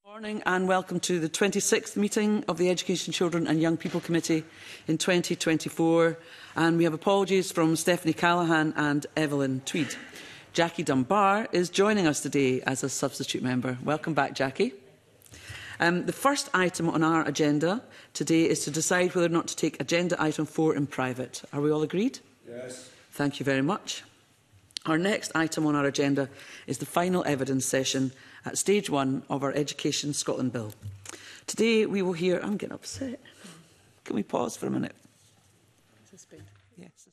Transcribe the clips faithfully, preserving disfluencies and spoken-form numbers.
Good morning and welcome to the twenty-sixth meeting of the Education, Children and Young People Committee in twenty twenty-four, and we have apologies from Stephanie Callaghan and Evelyn Tweed. Jackie Dunbar is joining us today as a substitute member. Welcome back, Jackie. Um, the first item on our agenda today is to decide whether or not to take agenda item four in private. Are we all agreed? Yes. Thank you very much. Our next item on our agenda is the final evidence session at stage one of our Education Scotland Bill. Today we will hear... I'm getting upset. Can we pause for a minute? Suspend. Yes. Suspend.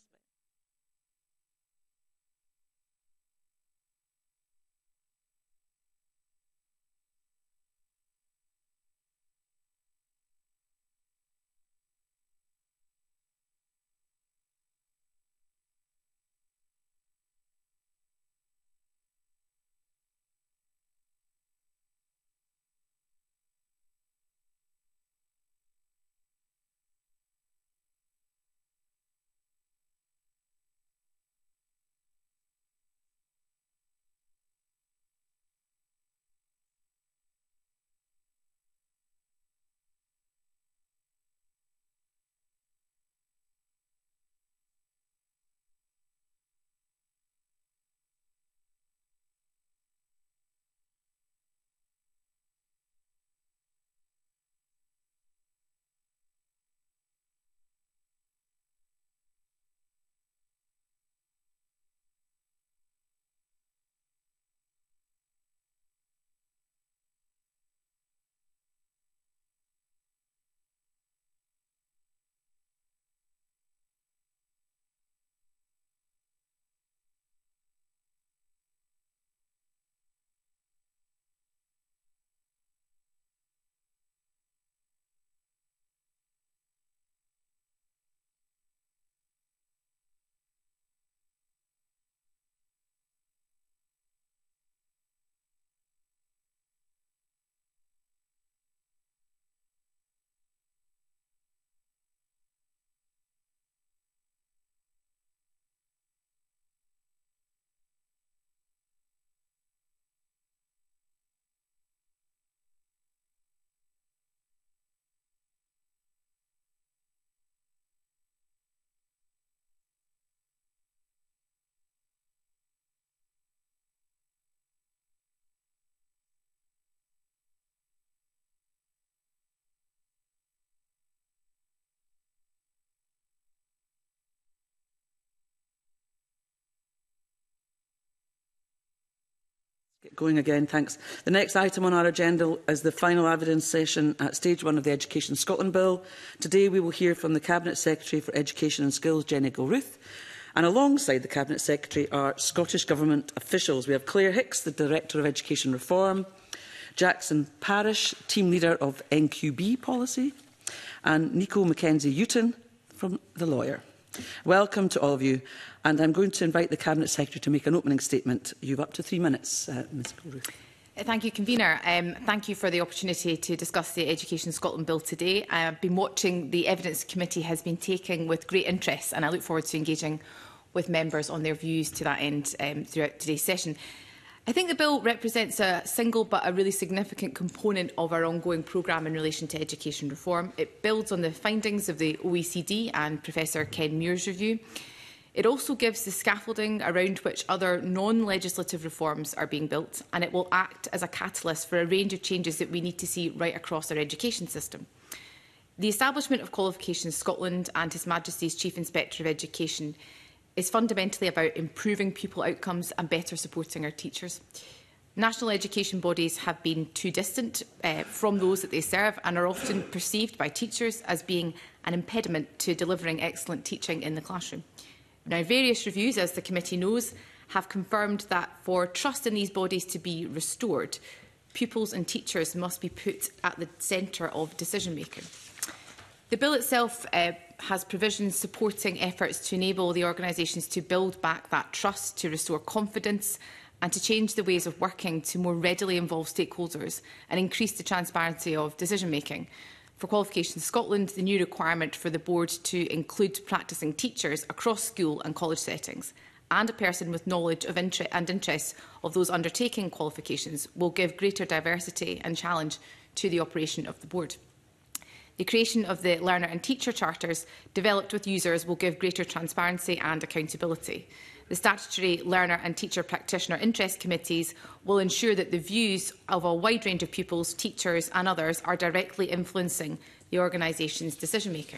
Going again, thanks. The next item on our agenda is the final evidence session at stage one of the Education Scotland Bill. Today we will hear from the Cabinet Secretary for Education and Skills, Jenny Gilruth, and alongside the Cabinet Secretary are Scottish Government officials. We have Claire Hicks, the Director of Education Reform, Jackson Parish, Team Leader of N Q B Policy, and Nico Mackenzie-Uton from The Lawyer. Welcome to all of you, and I'm going to invite the Cabinet Secretary to make an opening statement. You have up to three minutes, uh, Miz Gilruth. Thank you, Convener. Um, thank you for the opportunity to discuss the Education Scotland Bill today. I've been watching the Evidence Committee has been taking with great interest, and I look forward to engaging with members on their views to that end um, throughout today's session. I think the bill represents a single but a really significant component of our ongoing programme in relation to education reform. It builds on the findings of the O E C D and Professor Ken Muir's review. It also gives the scaffolding around which other non-legislative reforms are being built, and it will act as a catalyst for a range of changes that we need to see right across our education system. The establishment of Qualifications Scotland and His Majesty's Chief Inspector of Education is fundamentally about improving pupil outcomes and better supporting our teachers. National education bodies have been too distant uh, from those that they serve and are often perceived by teachers as being an impediment to delivering excellent teaching in the classroom. Now, various reviews, as the committee knows, have confirmed that for trust in these bodies to be restored, pupils and teachers must be put at the centre of decision-making. The bill itself uh, has provisions supporting efforts to enable the organisations to build back that trust, to restore confidence and to change the ways of working to more readily involve stakeholders and increase the transparency of decision-making. For Qualifications Scotland, the new requirement for the board to include practising teachers across school and college settings and a person with knowledge of inter and interests of those undertaking qualifications will give greater diversity and challenge to the operation of the board. The creation of the learner and teacher charters developed with users will give greater transparency and accountability. The statutory learner and teacher practitioner interest committees will ensure that the views of a wide range of pupils, teachers and others are directly influencing the organisation's decision-making.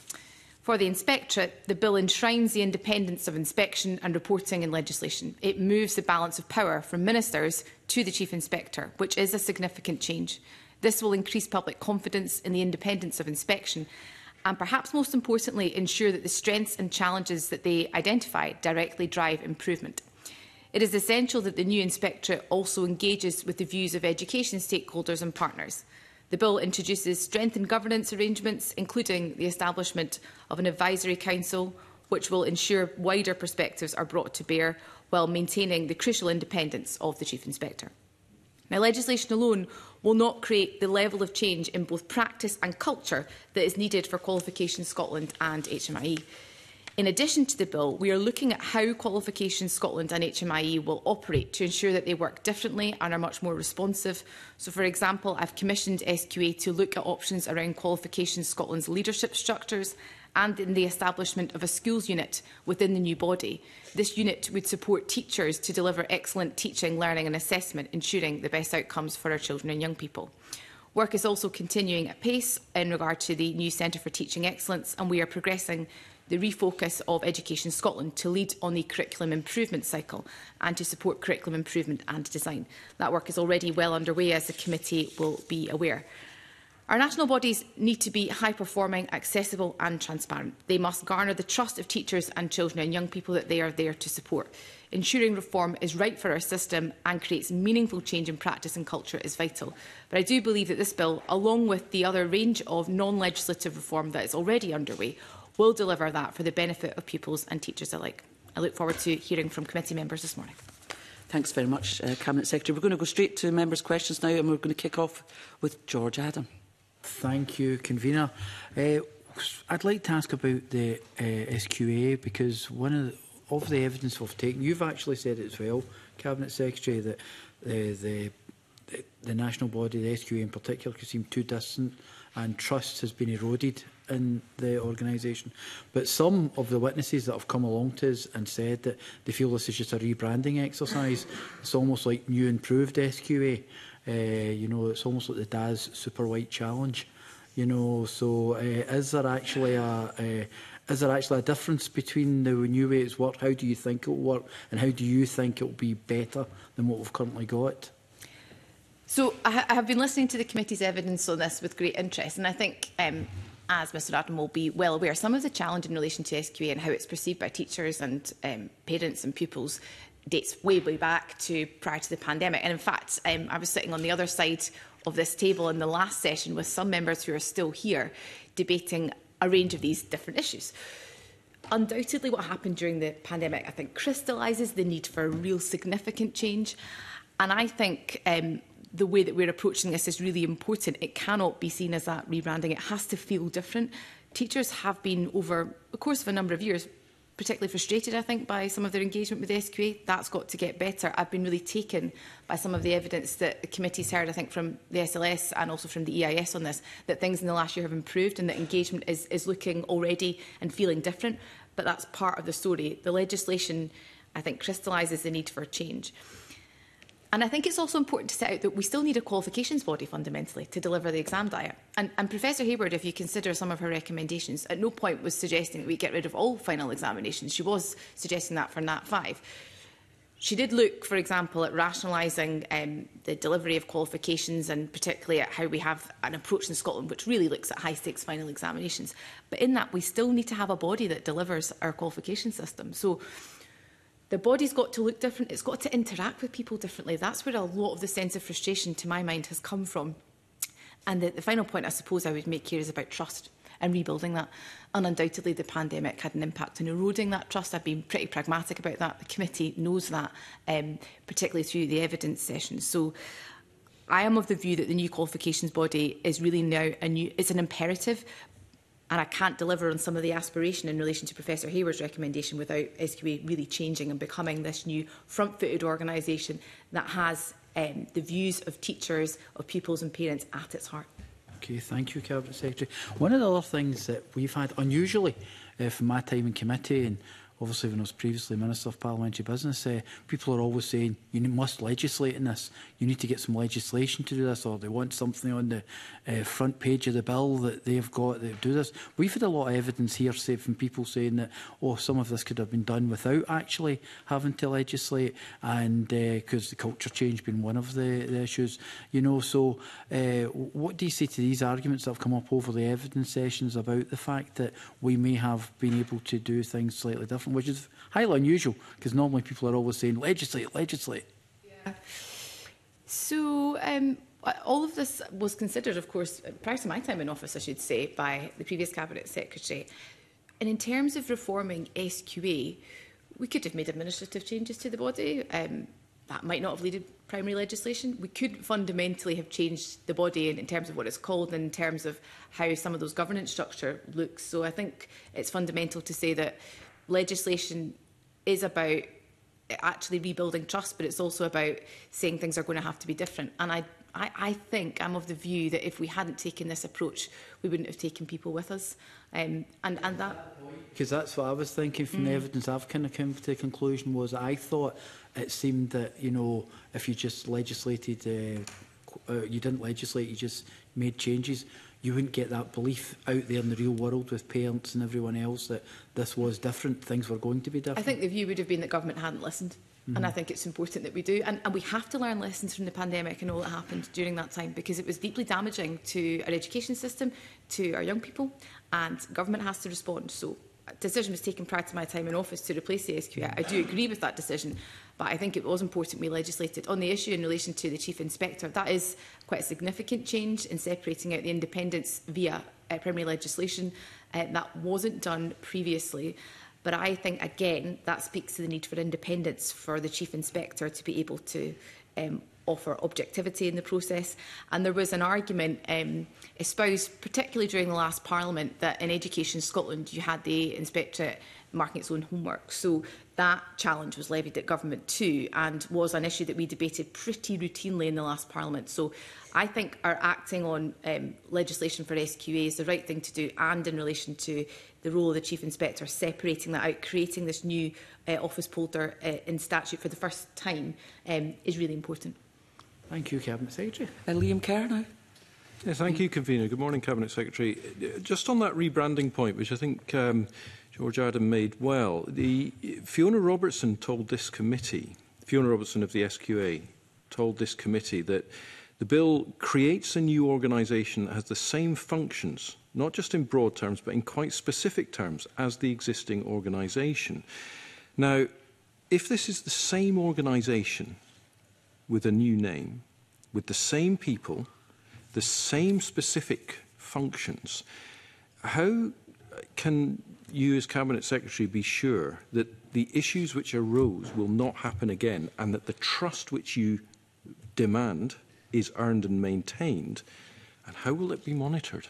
For the Inspectorate, the bill enshrines the independence of inspection and reporting in legislation. It moves the balance of power from ministers to the Chief Inspector, which is a significant change. This will increase public confidence in the independence of inspection and, perhaps most importantly, ensure that the strengths and challenges that they identify directly drive improvement. It is essential that the new Inspectorate also engages with the views of education stakeholders and partners. The bill introduces strengthened governance arrangements, including the establishment of an advisory council, which will ensure wider perspectives are brought to bear while maintaining the crucial independence of the Chief Inspector. Now, legislation alone will not create the level of change in both practice and culture that is needed for Qualifications Scotland and H M I E. In addition to the bill, we are looking at how Qualifications Scotland and H M I E will operate to ensure that they work differently and are much more responsive. So, for example, I've commissioned S Q A to look at options around Qualifications Scotland's leadership structures and in the establishment of a schools unit within the new body. This unit would support teachers to deliver excellent teaching, learning and assessment, ensuring the best outcomes for our children and young people. Work is also continuing at pace in regard to the new Centre for Teaching Excellence, and we are progressing the refocus of Education Scotland to lead on the curriculum improvement cycle and to support curriculum improvement and design. That work is already well underway, as the committee will be aware. Our national bodies need to be high-performing, accessible and transparent. They must garner the trust of teachers and children and young people that they are there to support. Ensuring reform is right for our system and creates meaningful change in practice and culture is vital. But I do believe that this bill, along with the other range of non-legislative reform that is already underway, will deliver that for the benefit of pupils and teachers alike. I look forward to hearing from committee members this morning. Thanks very much, uh, Cabinet Secretary. We're going to go straight to members' questions now, and we're going to kick off with George Adam. Thank you, Convener. Uh, I'd like to ask about the uh, S Q A, because one of the, of the evidence we've taken, you've actually said it as well, Cabinet Secretary, that uh, the, the the national body, the S Q A in particular, can seem too distant and trust has been eroded in the organisation. But some of the witnesses that have come along to us and said that they feel this is just a rebranding exercise. It's almost like new improved S Q A. Uh, you know, it's almost like the D A S Super White Challenge. You know, so uh, is there actually a uh, is there actually a difference between the new way it's worked? How do you think it will work, and how do you think it will be better than what we've currently got? So I, ha I have been listening to the committee's evidence on this with great interest, and I think, um, as Mr Adam will be well aware, some of the challenge in relation to S Q A and how it's perceived by teachers and um, parents and pupils dates way, way back to prior to the pandemic. And in fact, um, I was sitting on the other side of this table in the last session with some members who are still here debating a range of these different issues. Undoubtedly, what happened during the pandemic, I think, crystallises the need for a real significant change. And I think um, the way that we're approaching this is really important. It cannot be seen as that rebranding. It has to feel different. Teachers have been, over the course of a number of years, particularly frustrated, I think, by some of their engagement with the S Q A. That's got to get better. I've been really taken by some of the evidence that the committee's heard, I think, from the S L S and also from the E I S on this, that things in the last year have improved and that engagement is, is looking already and feeling different. But that's part of the story. The legislation, I think, crystallises the need for change. And I think it's also important to set out that we still need a qualifications body fundamentally to deliver the exam diet. And, and Professor Hayward, if you consider some of her recommendations, at no point was suggesting that we get rid of all final examinations. She was suggesting that for N A T five. She did look, for example, at rationalising um, the delivery of qualifications, and particularly at how we have an approach in Scotland which really looks at high-stakes final examinations. But in that, we still need to have a body that delivers our qualification system. So the body's got to look different. It's got to interact with people differently. That's where a lot of the sense of frustration, to my mind, has come from. And the, the final point I suppose I would make here is about trust and rebuilding that. And undoubtedly, the pandemic had an impact on eroding that trust. I've been pretty pragmatic about that. The committee knows that, um, particularly through the evidence sessions. So I am of the view that the new qualifications body is really now a new, it's an imperative. And I can't deliver on some of the aspiration in relation to Professor Hayward's recommendation without S Q A really changing and becoming this new front-footed organisation that has um, the views of teachers, of pupils and parents at its heart. Okay, thank you, Cabinet Secretary. One of the other things that we've had, unusually, uh, from my time in committee, and obviously when I was previously Minister of Parliamentary Business, uh, people are always saying, you must legislate in this. You need to get some legislation to do this, or they want something on the uh, front page of the bill that they've got that do this. We've had a lot of evidence here, say, from people saying that, oh, some of this could have been done without actually having to legislate, and because uh, the culture change being one of the, the issues. You know, so uh, what do you say to these arguments that have come up over the evidence sessions about the fact that we may have been able to do things slightly different, which is highly unusual, because normally people are always saying, legislate, legislate. Yeah. So um, all of this was considered, of course, prior to my time in office, I should say, by the previous Cabinet Secretary. And in terms of reforming S Q A, we could have made administrative changes to the body. Um, that might not have led to primary legislation. We could fundamentally have changed the body in, in terms of what it's called, and in terms of how some of those governance structure looks. So I think it's fundamental to say that legislation is about actually rebuilding trust, but it's also about saying things are going to have to be different. And I, I, I think I'm of the view that if we hadn't taken this approach, we wouldn't have taken people with us. Um, and, and that... Because that's what I was thinking from mm. the evidence I've kind of come to the conclusion was I thought it seemed that, you know, if you just legislated, uh, uh, you didn't legislate, you just made changes, you wouldn't get that belief out there in the real world with parents and everyone else that this was different, things were going to be different. I think the view would have been that government hadn't listened. Mm-hmm. And I think it's important that we do. And, and we have to learn lessons from the pandemic and all that happened during that time, because it was deeply damaging to our education system, to our young people, and government has to respond. So a decision was taken prior to my time in office to replace the S Q A. I do agree with that decision, but I think it was important we legislated. On the issue in relation to the Chief Inspector, that is quite a significant change in separating out the independents via uh, primary legislation. Uh, that wasn't done previously. But I think, again, that speaks to the need for independence for the Chief Inspector to be able to um, offer objectivity in the process. And there was an argument um, espoused, particularly during the last Parliament, that in Education Scotland you had the Inspectorate marking its own homework. So that challenge was levied at government too, and was an issue that we debated pretty routinely in the last Parliament. So I think our acting on um, legislation for S Q A is the right thing to do, and in relation to the role of the Chief Inspector, separating that out, creating this new uh, office holder uh, in statute for the first time um, is really important. Thank you, Cabinet Secretary. Uh, Liam Kerr now. Yeah, thank you, Convener. Good morning, Cabinet Secretary. Just on that rebranding point, which I think um, George Adam made well, the Fiona Robertson told this committee, Fiona Robertson of the S Q A, told this committee that the bill creates a new organisation that has the same functions, not just in broad terms, but in quite specific terms, as the existing organisation. Now, if this is the same organisation with a new name, with the same people, the same specific functions, how can you as Cabinet Secretary be sure that the issues which arose will not happen again, and that the trust which you demand is earned and maintained, and how will it be monitored?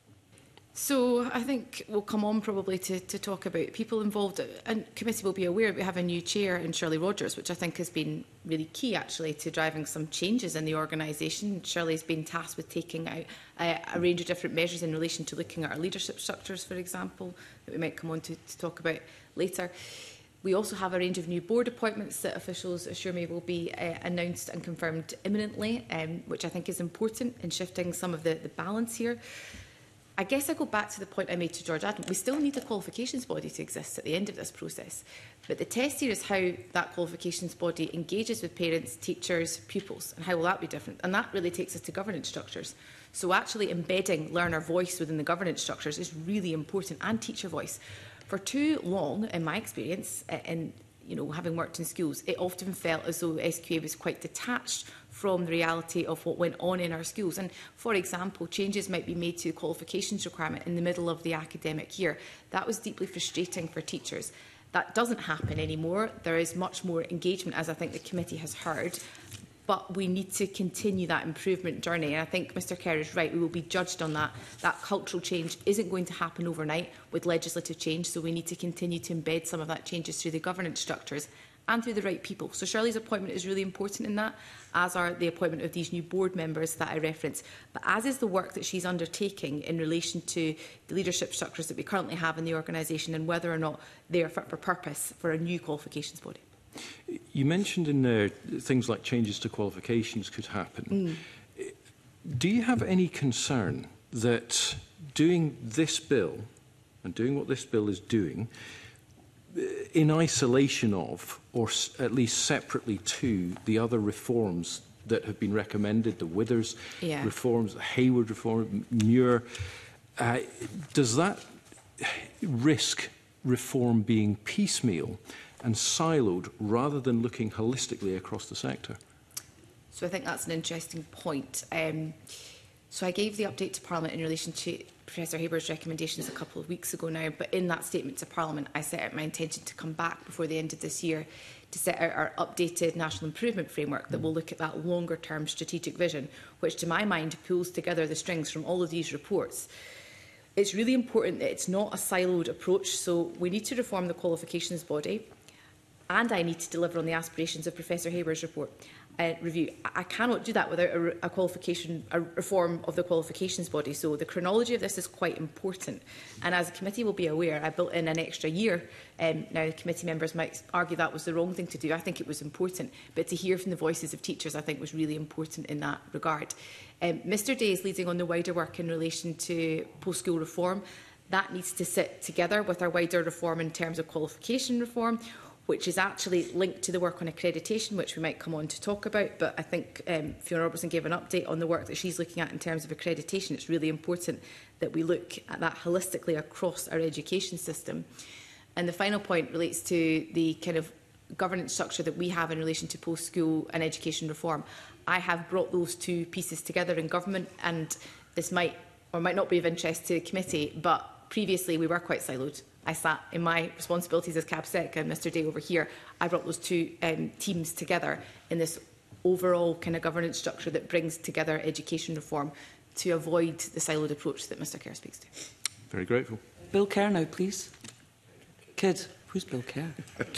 So I think we'll come on probably to, to talk about people involved, and committee will be aware we have a new chair in Shirley Rogers, which I think has been really key actually to driving some changes in the organisation. Shirley's been tasked with taking out uh, a range of different measures in relation to looking at our leadership structures, for example, that we might come on to, to talk about later. We also have a range of new board appointments that officials assure me will be uh, announced and confirmed imminently, um, which I think is important in shifting some of the, the balance here. I guess I go back to the point I made to George Adam. We still need a qualifications body to exist at the end of this process. But the test here is how that qualifications body engages with parents, teachers, pupils, and how will that be different? And that really takes us to governance structures. So actually embedding learner voice within the governance structures is really important, and teacher voice. For too long, in my experience, in you know, having worked in schools, it often felt as though S Q A was quite detached from the reality of what went on in our schools. And for example, changes might be made to the qualifications requirement in the middle of the academic year. That was deeply frustrating for teachers. That doesn't happen anymore. There is much more engagement, as I think the committee has heard. but we need to continue that improvement journey. And I think Mr Kerr is right. We will be judged on that. That cultural change isn't going to happen overnight with legislative change, so we need to continue to embed some of that changes through the governance structures and through the right people. So Shirley's appointment is really important in that, as are the appointment of these new board members that I referenced. But as is the work that she's undertaking in relation to the leadership structures that we currently have in the organisation and whether or not they are fit for purpose for a new qualifications body. You mentioned in there things like changes to qualifications could happen. Mm. Do you have any concern that doing this bill and doing what this bill is doing in isolation of, or at least separately to, the other reforms that have been recommended, the Withers yeah. reforms, the Hayward reform, Muir, uh, does that risk reform being piecemeal and siloed rather than looking holistically across the sector? So I think that's an interesting point. Um, so I gave the update to Parliament in relation to Professor Haber's recommendations a couple of weeks ago now, but in that statement to Parliament I set out my intention to come back before the end of this year to set out our updated National Improvement Framework that will look at that longer term strategic vision, which to my mind pulls together the strings from all of these reports. It's really important that it's not a siloed approach, so we need to reform the qualifications body, and I need to deliver on the aspirations of Professor Haber's report. Uh, review. I cannot do that without a, a qualification, a reform of the qualifications body. So the chronology of this is quite important. And as the committee will be aware, I built in an extra year. Um, now, committee members might argue that was the wrong thing to do. I think it was important. But to hear from the voices of teachers, I think, was really important in that regard. Um, Mr Day is leading on the wider work in relation to post-school reform. That needs to sit together with our wider reform in terms of qualification reform, which is actually linked to the work on accreditation, which we might come on to talk about. But I think um, Fiona Robertson gave an update on the work that she's looking at in terms of accreditation. It's really important that we look at that holistically across our education system. And the final point relates to the kind of governance structure that we have in relation to post-school and education reform. I have brought those two pieces together in government, and this might or might not be of interest to the committee, but previously we were quite siloed. I sat in my responsibilities as CabSec and Mr Day over here. I brought those two um, teams together in this overall kind of governance structure that brings together education reform to avoid the siloed approach that Mr Kerr speaks to. Very grateful. Bill Kerr now, please. Kid, who's Bill Kerr?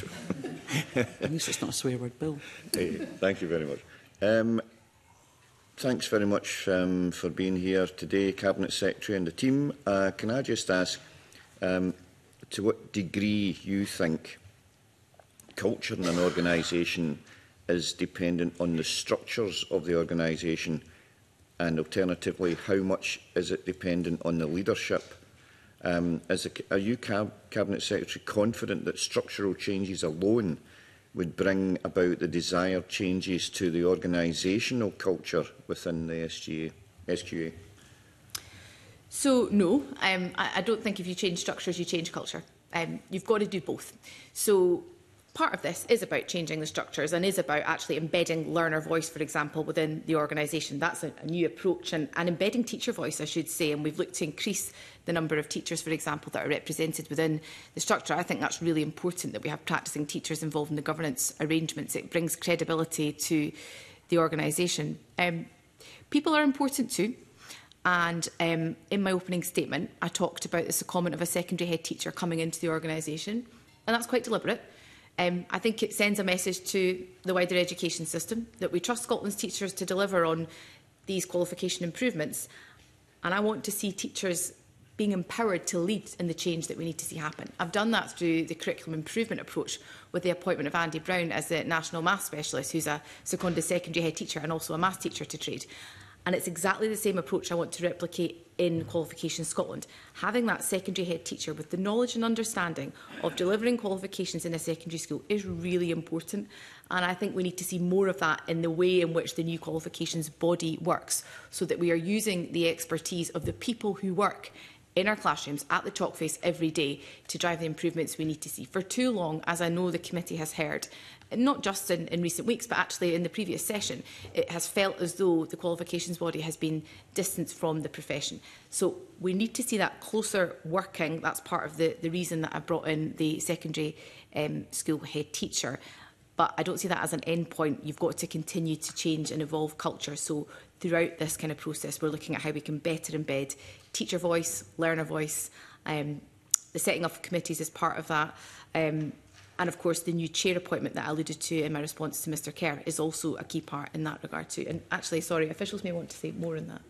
At least it's not a swear word, Bill. Hey, thank you very much. Um, thanks very much um, for being here today, Cabinet Secretary and the team. Uh, can I just ask, um, to what degree you think culture in an organisation is dependent on the structures of the organisation, and alternatively, how much is it dependent on the leadership? Um, is a, are you, Cab Cabinet Secretary, confident that structural changes alone would bring about the desired changes to the organisational culture within the S G A, S Q A? So, no, um, I, I don't think if you change structures, you change culture. Um, you've got to do both. So, part of this is about changing the structures and is about actually embedding learner voice, for example, within the organisation. That's a, a new approach, and, and embedding teacher voice, I should say, and we've looked to increase the number of teachers, for example, that are represented within the structure. I think that's really important that we have practising teachers involved in the governance arrangements. It brings credibility to the organisation. Um, people are important too. And um, in my opening statement, I talked about the secondment of a secondary head teacher coming into the organisation, and that's quite deliberate. Um, I think it sends a message to the wider education system that we trust Scotland's teachers to deliver on these qualification improvements, and I want to see teachers being empowered to lead in the change that we need to see happen. I've done that through the curriculum improvement approach with the appointment of Andy Brown as the National Maths Specialist, who's a seconded secondary head teacher and also a maths teacher to trade. And it's exactly the same approach I want to replicate in Qualifications Scotland. Having that secondary head teacher with the knowledge and understanding of delivering qualifications in a secondary school is really important. And I think we need to see more of that in the way in which the new qualifications body works, so that we are using the expertise of the people who work in our classrooms at the chalk face every day to drive the improvements we need to see. For too long, as I know the committee has heard, not just in, in recent weeks, but actually in the previous session, it has felt as though the qualifications body has been distanced from the profession. So we need to see that closer working. That's part of the, the reason that I brought in the secondary um, school head teacher. But I don't see that as an end point. You've got to continue to change and evolve culture. So throughout this kind of process, we're looking at how we can better embed teacher voice, learner voice. Um, the setting up of committees is part of that. Um, and of course, the new chair appointment that I alluded to in my response to Mr Kerr is also a key part in that regard too. And actually, sorry, officials may want to say more on that.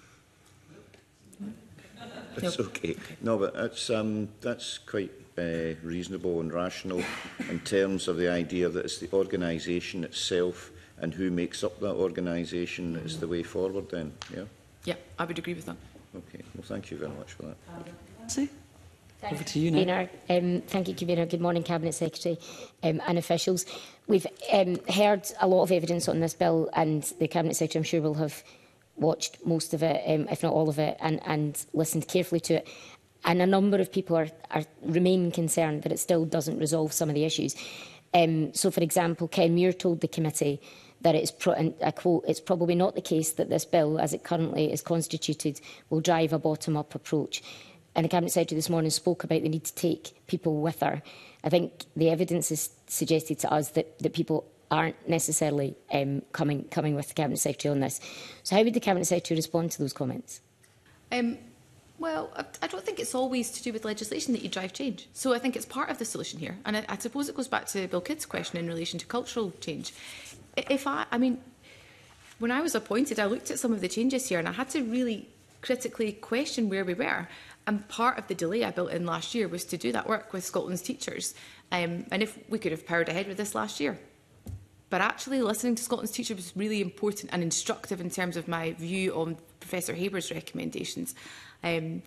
It's nope. okay. No, but that's, um, that's quite uh, reasonable and rational in terms of the idea that it's the organisation itself and who makes up that organisation that is the way forward then, yeah? Yeah, I would agree with that. Okay, well thank you very much for that. See? Over to you now. Convener. Um, thank you, Convener. Good morning, Cabinet Secretary um, and officials. We've um, heard a lot of evidence on this bill, and the Cabinet Secretary, I'm sure, will have watched most of it, um, if not all of it, and, and listened carefully to it. And a number of people are, are remain concerned that it still doesn't resolve some of the issues. Um, so, for example, Ken Muir told the committee that it's, pro and I quote, it's probably not the case that this bill, as it currently is constituted, will drive a bottom-up approach. And the Cabinet Secretary this morning spoke about the need to take people with her. I think the evidence has suggested to us that, that people aren't necessarily um, coming, coming with the Cabinet Secretary on this. So how would the Cabinet Secretary respond to those comments? Um, well, I, I don't think it's always to do with legislation that you drive change. So I think it's part of the solution here. And I, I suppose it goes back to Bill Kidd's question in relation to cultural change. If I, I mean, when I was appointed, I looked at some of the changes here and I had to really critically question where we were. And part of the delay I built in last year was to do that work with Scotland's teachers. Um, and if we could have powered ahead with this last year. But actually listening to Scotland's teachers was really important and instructive in terms of my view on Professor Haber's recommendations. Um,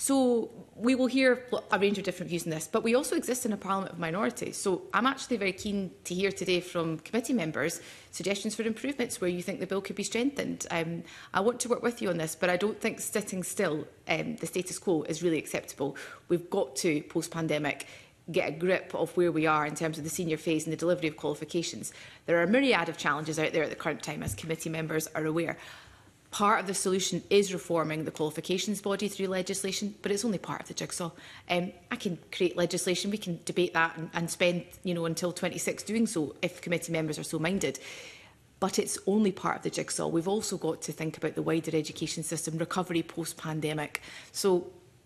so we will hear a range of different views on this, but we also exist in a parliament of minorities. So I'm actually very keen to hear today from committee members suggestions for improvements where you think the bill could be strengthened. Um, I want to work with you on this, but I don't think sitting still, um, the status quo, is really acceptable. We've got to, post-pandemic, get a grip of where we are in terms of the senior phase and the delivery of qualifications. There are a myriad of challenges out there at the current time, as committee members are aware. Part of the solution is reforming the qualifications body through legislation, but it's only part of the jigsaw. Um, I can create legislation, we can debate that and, and spend you know, until twenty-six doing so if committee members are so minded. But it's only part of the jigsaw. We've also got to think about the wider education system, recovery post-pandemic. So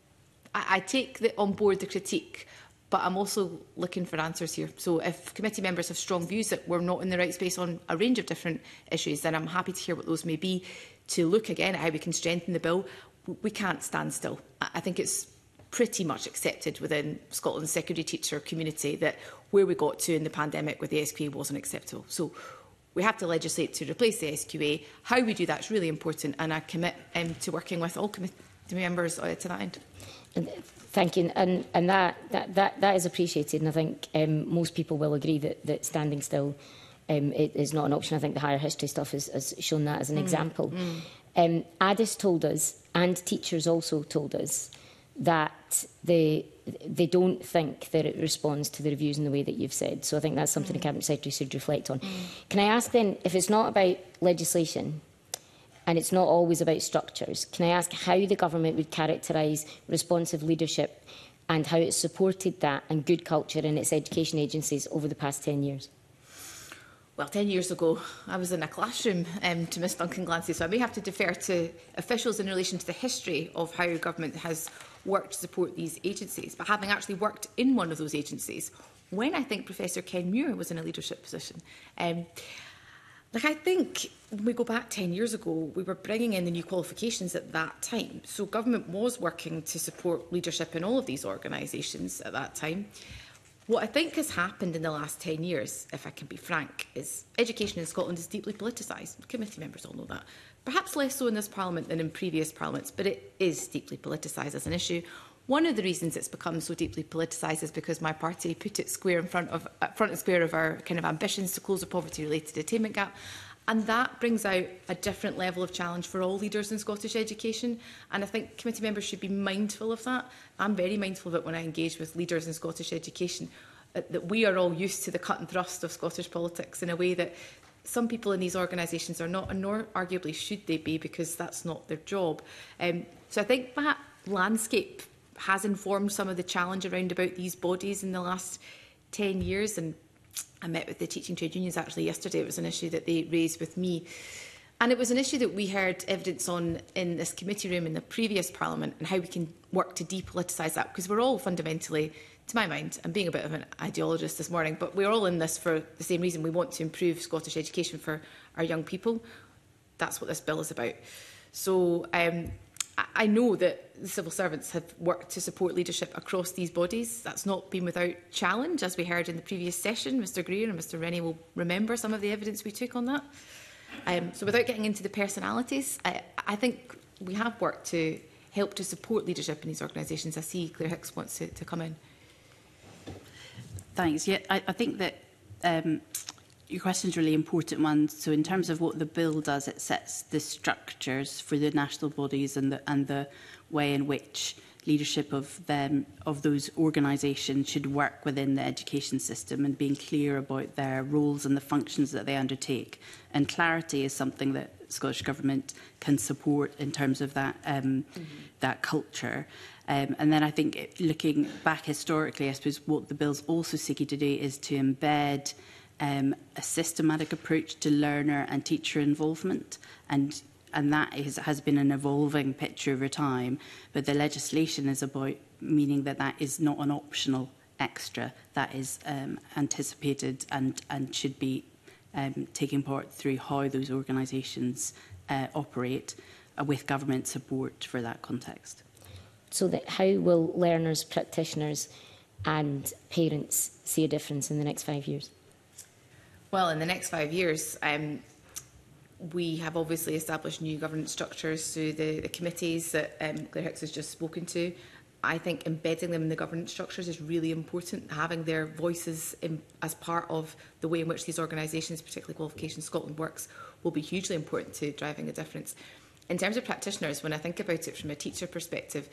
I, I take the, on board the critique, but I'm also looking for answers here. So if committee members have strong views that we're not in the right space on a range of different issues, then I'm happy to hear what those may be, to look again at how we can strengthen the bill. We can't stand still. I think it's pretty much accepted within Scotland's secondary teacher community that where we got to in the pandemic with the S Q A wasn't acceptable. So we have to legislate to replace the S Q A. How we do that is really important, and I commit um, to working with all committee members uh, to that end. Thank you, and, and that, that, that, that is appreciated, and I think um, most people will agree that, that standing still um, it is not an option. I think the higher history stuff has, has shown that as an mm, example. Mm. Um, Addis told us, and teachers also told us, that they, they don't think that it responds to the reviews in the way that you've said. So I think that's something mm. the Cabinet Secretary should reflect on. Mm. Can I ask then, if it's not about legislation, and it's not always about structures, can I ask how the government would characterise responsive leadership and how it's supported that and good culture in its education agencies over the past ten years? Well, ten years ago, I was in a classroom um, to Miss Duncan Glancy, so I may have to defer to officials in relation to the history of how government has worked to support these agencies. But having actually worked in one of those agencies, when I think Professor Ken Muir was in a leadership position, um, Like, I think when we go back ten years ago, we were bringing in the new qualifications at that time. So government was working to support leadership in all of these organisations at that time. What I think has happened in the last ten years, if I can be frank, is education in Scotland is deeply politicised. Committee members all know that. Perhaps less so in this Parliament than in previous Parliaments, but it is deeply politicised as an issue. One of the reasons it's become so deeply politicised is because my party put it square in front of uh, front and square of our kind of ambitions to close the poverty-related attainment gap, and that brings out a different level of challenge for all leaders in Scottish education. And I think committee members should be mindful of that. I'm very mindful of it when I engage with leaders in Scottish education, uh, that we are all used to the cut and thrust of Scottish politics in a way that some people in these organisations are not, and nor arguably should they be, because that's not their job. Um, so I think that landscape has informed some of the challenge around about these bodies in the last ten years, and I met with the teaching trade unions actually yesterday. It was an issue that they raised with me. And it was an issue that we heard evidence on in this committee room in the previous Parliament, and how we can work to depoliticise that, because we're all fundamentally, to my mind, I'm being a bit of an ideologist this morning, but we're all in this for the same reason. We want to improve Scottish education for our young people. That's what this bill is about. So um, I know that the civil servants have worked to support leadership across these bodies. That's not been without challenge, as we heard in the previous session. Mr Greer and Mr Rennie will remember some of the evidence we took on that. Um, so without getting into the personalities, I, I think we have worked to help to support leadership in these organisations. I see Claire Hicks wants to, to come in. Thanks. Yeah, I, I think that um, your question is a really important one. So in terms of what the bill does, it sets the structures for the national bodies and the, and the way in which leadership of them, of those organisations should work within the education system, and being clear about their roles and the functions that they undertake. And clarity is something that Scottish Government can support in terms of that, um, mm-hmm. that culture. Um, and then I think it, looking back historically, I suppose what the bill's also seeking to do is to embed um, a systematic approach to learner and teacher involvement, and and that is, has been an evolving picture over time. But the legislation is about meaning that that is not an optional extra, that is um, anticipated and, and should be um, taking part through how those organisations uh, operate uh, with government support for that context. So that how will learners, practitioners and parents see a difference in the next five years? Well, in the next five years, um, we have obviously established new governance structures through the, the committees that um, Claire Hicks has just spoken to. I think embedding them in the governance structures is really important. Having their voices in, as part of the way in which these organisations, particularly Qualifications Scotland, works, will be hugely important to driving a difference. In terms of practitioners, when I think about it from a teacher perspective,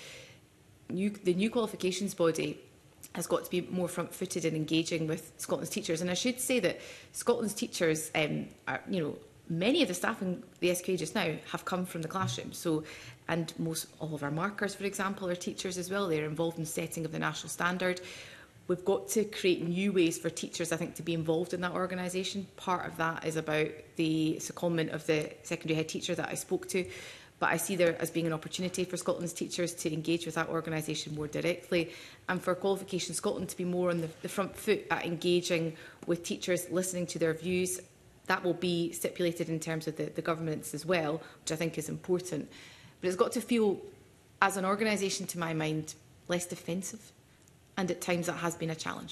new, the new qualifications body has got to be more front-footed in engaging with Scotland's teachers. And I should say that Scotland's teachers, um, are, you know, many of the staff in the S Q A just now have come from the classroom. So, and most all of our markers, for example, are teachers as well. They're involved in setting of the national standard. We've got to create new ways for teachers, I think, to be involved in that organisation. Part of that is about the secondment of the secondary head teacher that I spoke to. But I see there as being an opportunity for Scotland's teachers to engage with that organisation more directly, and for Qualifications Scotland to be more on the, the front foot at engaging with teachers, listening to their views. That will be stipulated in terms of the, the governance as well, which I think is important. But it's got to feel, as an organisation, to my mind, less defensive. And at times that has been a challenge.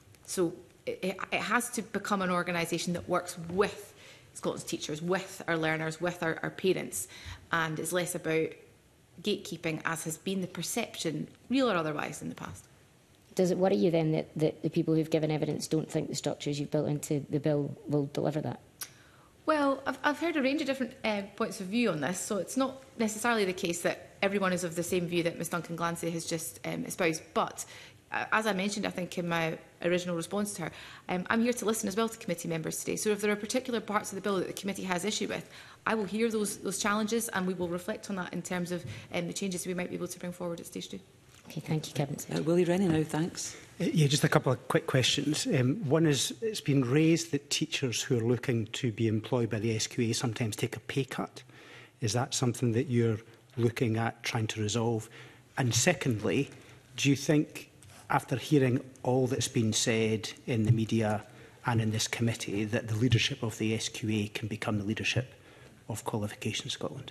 So it, it has to become an organisation that works with Scotland's teachers, with our learners, with our, our parents, and is less about gatekeeping, as has been the perception, real or otherwise, in the past. Does it worry you then that, that the people who've given evidence don't think the structures you've built into the bill will deliver that? Well, I've, I've heard a range of different uh, points of view on this, so it's not necessarily the case that everyone is of the same view that Miz Duncan Glancy has just um, espoused. But uh, as I mentioned, I think in my original response to her, um, I'm here to listen as well to committee members today. So if there are particular parts of the bill that the committee has issue with, I will hear those, those challenges, and we will reflect on that in terms of um, the changes we might be able to bring forward at stage two. Okay, thank you, Cabinet Secretary. Uh, Willie Rennie now, thanks. Uh, yeah, just a couple of quick questions. Um, one is, it's been raised that teachers who are looking to be employed by the S Q A sometimes take a pay cut. Is that something that you're looking at trying to resolve? And secondly, do you think, after hearing all that's been said in the media and in this committee, that the leadership of the S Q A can become the leadership of Qualifications Scotland?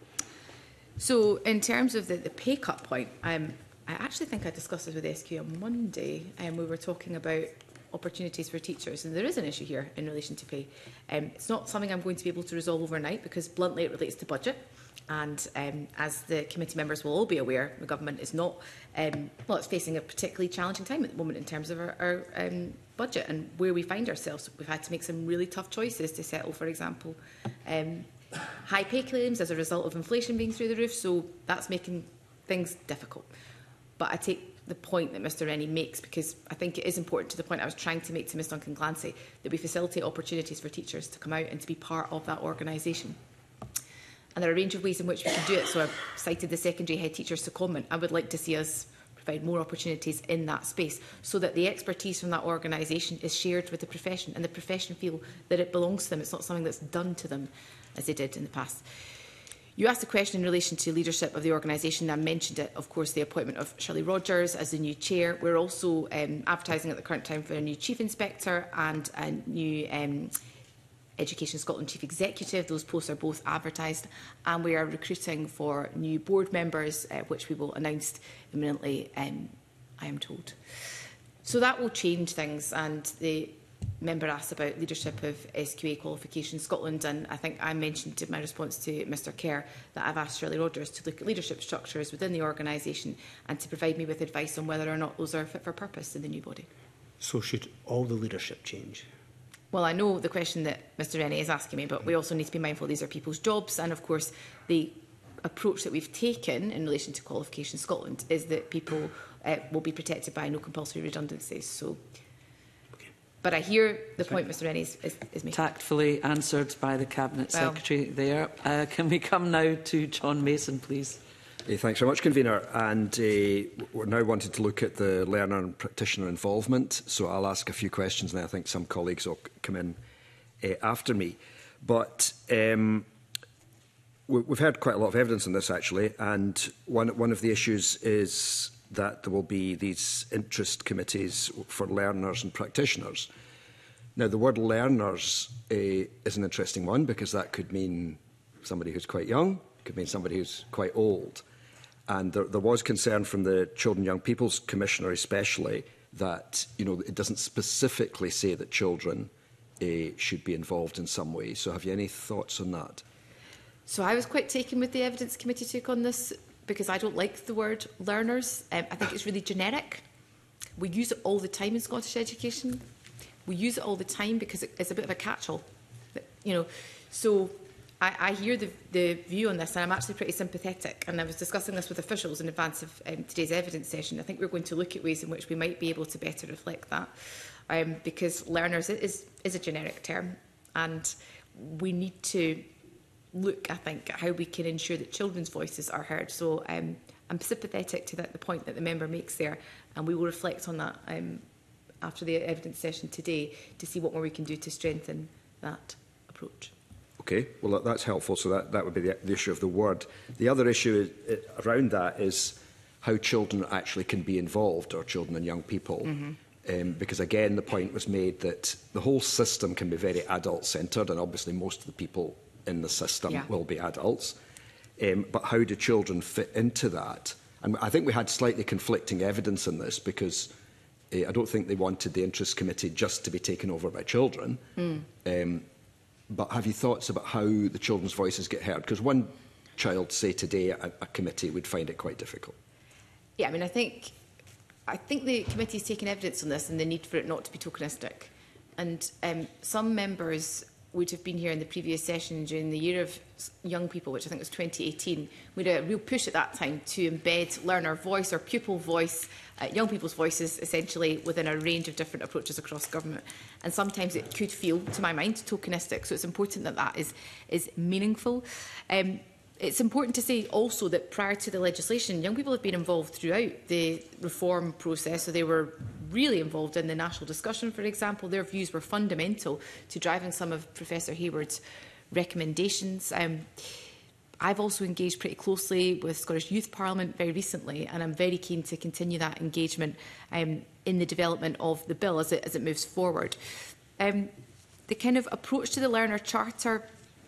So in terms of the, the pay cut point, um, I actually think I discussed this with the S Q A on Monday, and we were talking about opportunities for teachers, and there is an issue here in relation to pay. Um, it's not something I'm going to be able to resolve overnight, because bluntly it relates to budget, and um, as the committee members will all be aware, the government is not, um, well, it's facing a particularly challenging time at the moment in terms of our, our um, budget and where we find ourselves. We've had to make some really tough choices to settle, for example, um, high pay claims as a result of inflation being through the roof, so that's making things difficult. But I take the point that Mr Rennie makes, because I think it is important to the point I was trying to make to Miz Duncan Glancy, that we facilitate opportunities for teachers to come out and to be part of that organisation. And there are a range of ways in which we can do it. So I've cited the secondary head teacher secondment. I would like to see us provide more opportunities in that space, so that the expertise from that organisation is shared with the profession, and the profession feel that it belongs to them. It's not something that's done to them as they did in the past. You asked a question in relation to leadership of the organisation. I mentioned it, of course, the appointment of Shirley Rogers as the new chair. We're also um, advertising at the current time for a new chief inspector and a new um, Education Scotland chief executive. Those posts are both advertised, and we are recruiting for new board members, uh, which we will announce imminently, um, I am told. So that will change things, and the member asked about leadership of S Q A Qualification Scotland, and I think I mentioned in my response to Mr Kerr that I've asked Shirley Rogers to look at leadership structures within the organisation and to provide me with advice on whether or not those are fit for purpose in the new body. So should all the leadership change? Well, I know the question that Mr Rennie is asking me, but we also need to be mindful these are people's jobs, and of course the approach that we've taken in relation to Qualification Scotland is that people uh, will be protected by no compulsory redundancies. So. But I hear the point Mr Rennie is, is, is making. Tactfully answered by the Cabinet well, Secretary there. Uh, can we come now to John Mason, please? Uh, thanks very much, Convener. And uh, we're now wanting to look at the learner and practitioner involvement. So I'll ask a few questions, and I think some colleagues will come in uh, after me. But um, we've heard quite a lot of evidence on this, actually. And one, one of the issues is that there will be these interest committees for learners and practitioners. Now, the word learners uh, is an interesting one, because that could mean somebody who's quite young, could mean somebody who's quite old. And there, there was concern from the Children and Young People's Commissioner especially that, you know, it doesn't specifically say that children uh, should be involved in some way. So have you any thoughts on that? So I was quite taken with the evidence committee took on this, because I don't like the word learners. Um, I think it's really generic. We use it all the time in Scottish education. We use it all the time because it, it's a bit of a catch-all. You know, so I, I hear the, the view on this, and I'm actually pretty sympathetic. And I was discussing this with officials in advance of um, today's evidence session. I think we're going to look at ways in which we might be able to better reflect that, um, because learners is, is a generic term, and we need to look, I think, at how we can ensure that children's voices are heard. So um, I'm sympathetic to that, the point that the member makes there, and we will reflect on that um, after the evidence session today to see what more we can do to strengthen that approach. Okay, well, that's helpful. So that, that would be the, the issue of the word. The other issue is, uh, around that is how children actually can be involved, or children and young people. Mm-hmm. um, because, again, the point was made that the whole system can be very adult-centred, and obviously most of the people in the system yeah. will be adults. Um, but how do children fit into that? And I think we had slightly conflicting evidence in this, because uh, I don't think they wanted the Interest Committee just to be taken over by children. Mm. Um, but have you thoughts about how the children's voices get heard? Because one child, say today, a, a committee would find it quite difficult. Yeah, I mean, I think, I think the committee's taken evidence on this and the need for it not to be tokenistic. And um, some members would have been here in the previous session during the year of young people, which I think was twenty eighteen. We had a real push at that time to embed learner voice or pupil voice, uh, young people's voices, essentially within a range of different approaches across government. And sometimes it could feel, to my mind, tokenistic. So it's important that that is, is meaningful. Um, It's important to say also that prior to the legislation, young people have been involved throughout the reform process. So they were really involved in the national discussion, for example. Their views were fundamental to driving some of Professor Hayward's recommendations. Um, I've also engaged pretty closely with Scottish Youth Parliament very recently, and I'm very keen to continue that engagement um, in the development of the bill as it, as it moves forward. Um, the kind of approach to the Learner Charter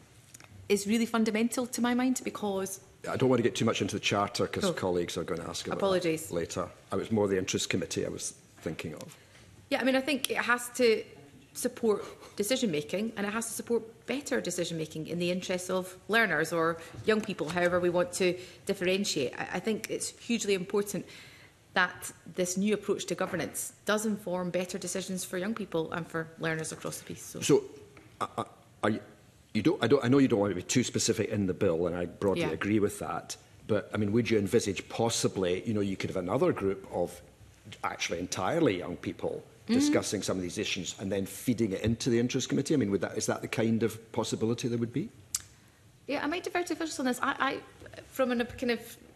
is really fundamental to my mind, because I don't want to get too much into the Charter, because oh. colleagues are going to ask about Apologies. that later. I was more the Interest Committee I was thinking of. Yeah, I mean, I think it has to support decision-making, and it has to support better decision-making in the interests of learners or young people, however we want to differentiate. I, I think it's hugely important that this new approach to governance does inform better decisions for young people and for learners across the piece. So, so uh, are you... You don't, I, don't, I know you don't want to be too specific in the bill, and I broadly yeah. agree with that. But I mean, would you envisage possibly, you know, you could have another group of actually entirely young people mm. discussing some of these issues and then feeding it into the Interest Committee? I mean, would that, is that the kind of possibility there would be? Yeah, I might defer to officials on this. I, I, from a kind of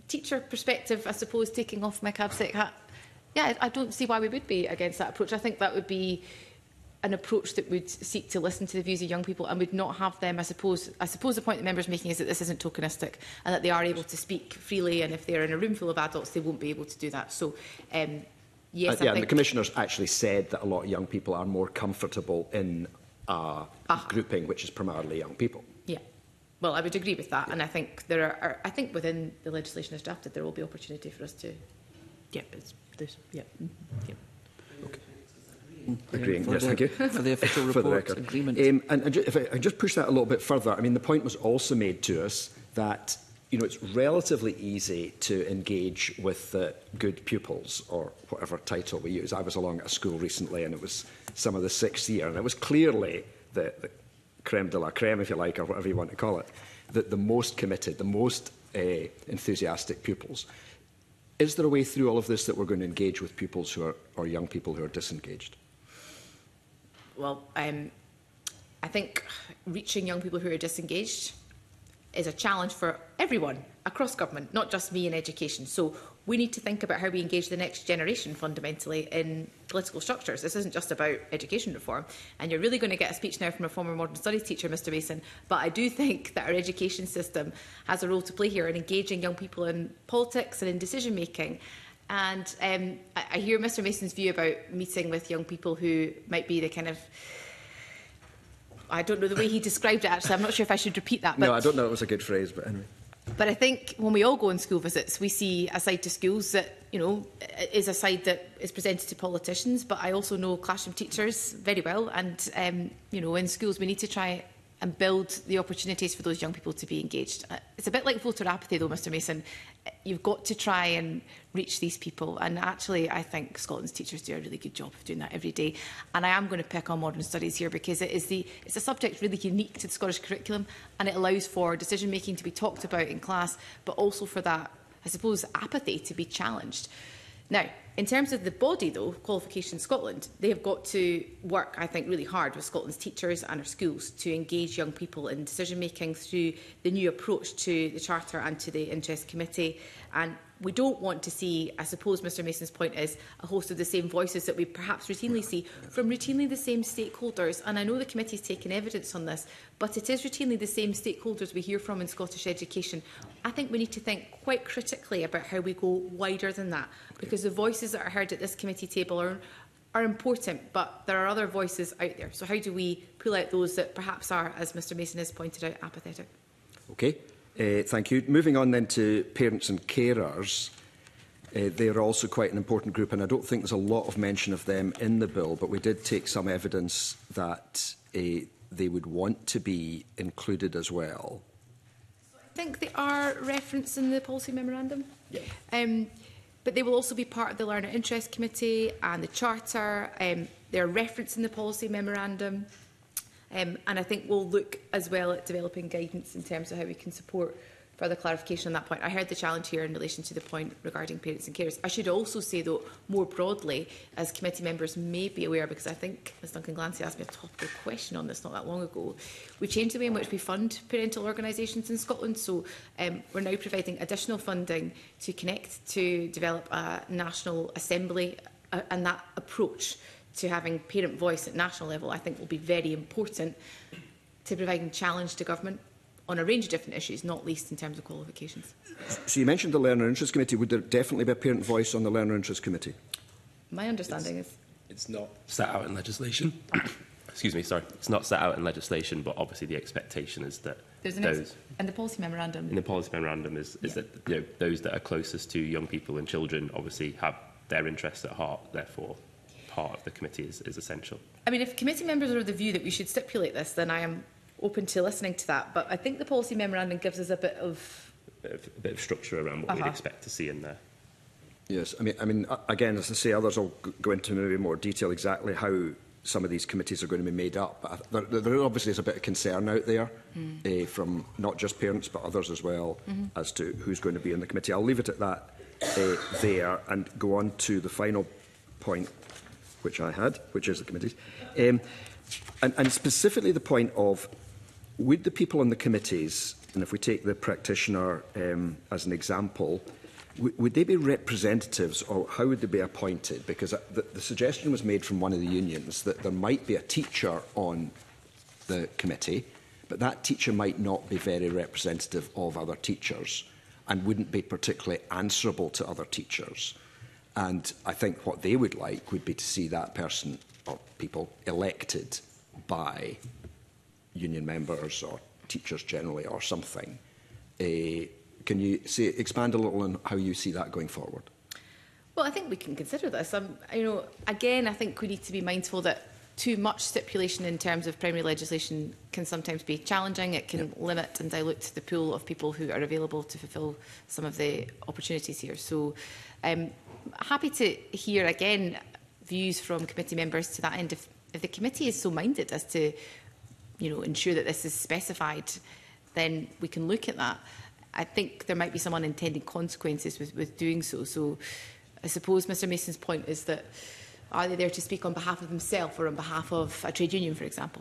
teacher perspective, I suppose, taking off my CabSec hat, yeah, I, I don't see why we would be against that approach. I think that would be an approach that would seek to listen to the views of young people and would not have them, I suppose, I suppose the point the member's making is that this isn't tokenistic and that they are able to speak freely, and if they're in a room full of adults, they won't be able to do that. So, um, yes, uh, yeah, I think... and the Commissioner's actually said that a lot of young people are more comfortable in a ah. grouping which is primarily young people. Yeah. Well, I would agree with that, and I think there are, are I think within the legislation as drafted, there will be opportunity for us to, yeah, it's, there's, yeah, yeah. Okay. Agreeing, for yes, the, thank you. For the official for report the agreement. Um, and, and ju if I, I just push that a little bit further, I mean, the point was also made to us that, you know, it's relatively easy to engage with the good pupils, or whatever title we use. I was along at a school recently, and it was some of the sixth year, and it was clearly the, the creme de la creme, if you like, or whatever you want to call it, the, the most committed, the most uh, enthusiastic pupils. Is there a way through all of this that we're going to engage with pupils who are, or young people who are disengaged? Well, um, I think reaching young people who are disengaged is a challenge for everyone across government, not just me in education. So we need to think about how we engage the next generation fundamentally in political structures. This isn't just about education reform. And you're really going to get a speech now from a former modern studies teacher, Mr Mason. But I do think that our education system has a role to play here in engaging young people in politics and in decision making. And um, I, I hear Mr Mason's view about meeting with young people who might be the kind of... I don't know the way he described it, actually. I'm not sure if I should repeat that. But, no, I don't know it was a good phrase, but anyway. But I think when we all go on school visits, we see a side to schools that, you know, is a side that is presented to politicians. But I also know classroom teachers very well. And, um, you know, in schools, we need to try and build the opportunities for those young people to be engaged. It's a bit like voter apathy, though, Mr Mason. You've got to try and reach these people. And actually, I think Scotland's teachers do a really good job of doing that every day. And I am going to pick on modern studies here because it is the, it's a subject really unique to the Scottish curriculum, and it allows for decision-making to be talked about in class, but also for that, I suppose, apathy to be challenged. Now, in terms of the body, though, Qualifications Scotland, they have got to work, I think, really hard with Scotland's teachers and our schools to engage young people in decision-making through the new approach to the Charter and to the Interest Committee. And we don't want to see, I suppose Mr Mason's point is, a host of the same voices that we perhaps routinely see from routinely the same stakeholders. And I know the committee's taken evidence on this, but it is routinely the same stakeholders we hear from in Scottish education. I think we need to think quite critically about how we go wider than that, because the voices that are heard at this committee table are, are important, but there are other voices out there. So how do we pull out those that perhaps are, as Mr Mason has pointed out, apathetic? Okay. Uh, thank you. Moving on then to parents and carers. Uh, they're also quite an important group, and I don't think there's a lot of mention of them in the bill, but we did take some evidence that uh, they would want to be included as well. I think they are referenced in the policy memorandum. Yeah. Um, but they will also be part of the Learner Interest Committee and the Charter. Um, they're referenced in the policy memorandum. Um, and I think we'll look as well at developing guidance in terms of how we can support further clarification on that point. I heard the challenge here in relation to the point regarding parents and carers. I should also say, though, more broadly, as committee members may be aware, because I think Ms Duncan Glancy asked me a topical question on this not that long ago, we changed the way in which we fund parental organisations in Scotland. So um, we're now providing additional funding to connect to develop a national assembly, uh, and that approach to having parent voice at national level, I think, will be very important to providing challenge to government on a range of different issues, not least in terms of qualifications. So you mentioned the Learner Interest Committee. Would there definitely be a parent voice on the Learner Interest Committee? My understanding it's, is... It's not set out in legislation. Excuse me, sorry. It's not set out in legislation, but obviously the expectation is that There's an those... Ex and the policy memorandum... In the policy memorandum is, is yeah. that you know, those that are closest to young people and children obviously have their interests at heart, therefore part of the committee is, is essential. I mean, if committee members are of the view that we should stipulate this, then I am open to listening to that. But I think the policy memorandum gives us a bit of... A bit of, a bit of structure around what uh-huh. we'd expect to see in there. Yes, I mean, I mean, again, as I say, others will go into maybe more detail exactly how some of these committees are going to be made up. But there, there obviously is a bit of concern out there mm. uh, from not just parents but others as well mm-hmm. as to who's going to be in the committee. I'll leave it at that uh, there and go on to the final point which I had, which is the committees, um, and, and specifically the point of, would the people on the committees and if we take the practitioner um, as an example, w would they be representatives, or how would they be appointed? Because the, the suggestion was made from one of the unions that there might be a teacher on the committee, but that teacher might not be very representative of other teachers and wouldn't be particularly answerable to other teachers. And I think what they would like would be to see that person or people elected by union members or teachers generally or something. Uh, can you say, expand a little on how you see that going forward? Well, I think we can consider this. Um, you know, again, I think we need to be mindful that too much stipulation in terms of primary legislation can sometimes be challenging. It can yep. limit and dilute the pool of people who are available to fulfil some of the opportunities here. So I'm happy to hear, again, views from committee members to that end. If, if the committee is so minded as to, you know, ensure that this is specified, then we can look at that. I think there might be some unintended consequences with, with doing so. So I suppose Mr Mason's point is that are they there to speak on behalf of themselves or on behalf of a trade union, for example?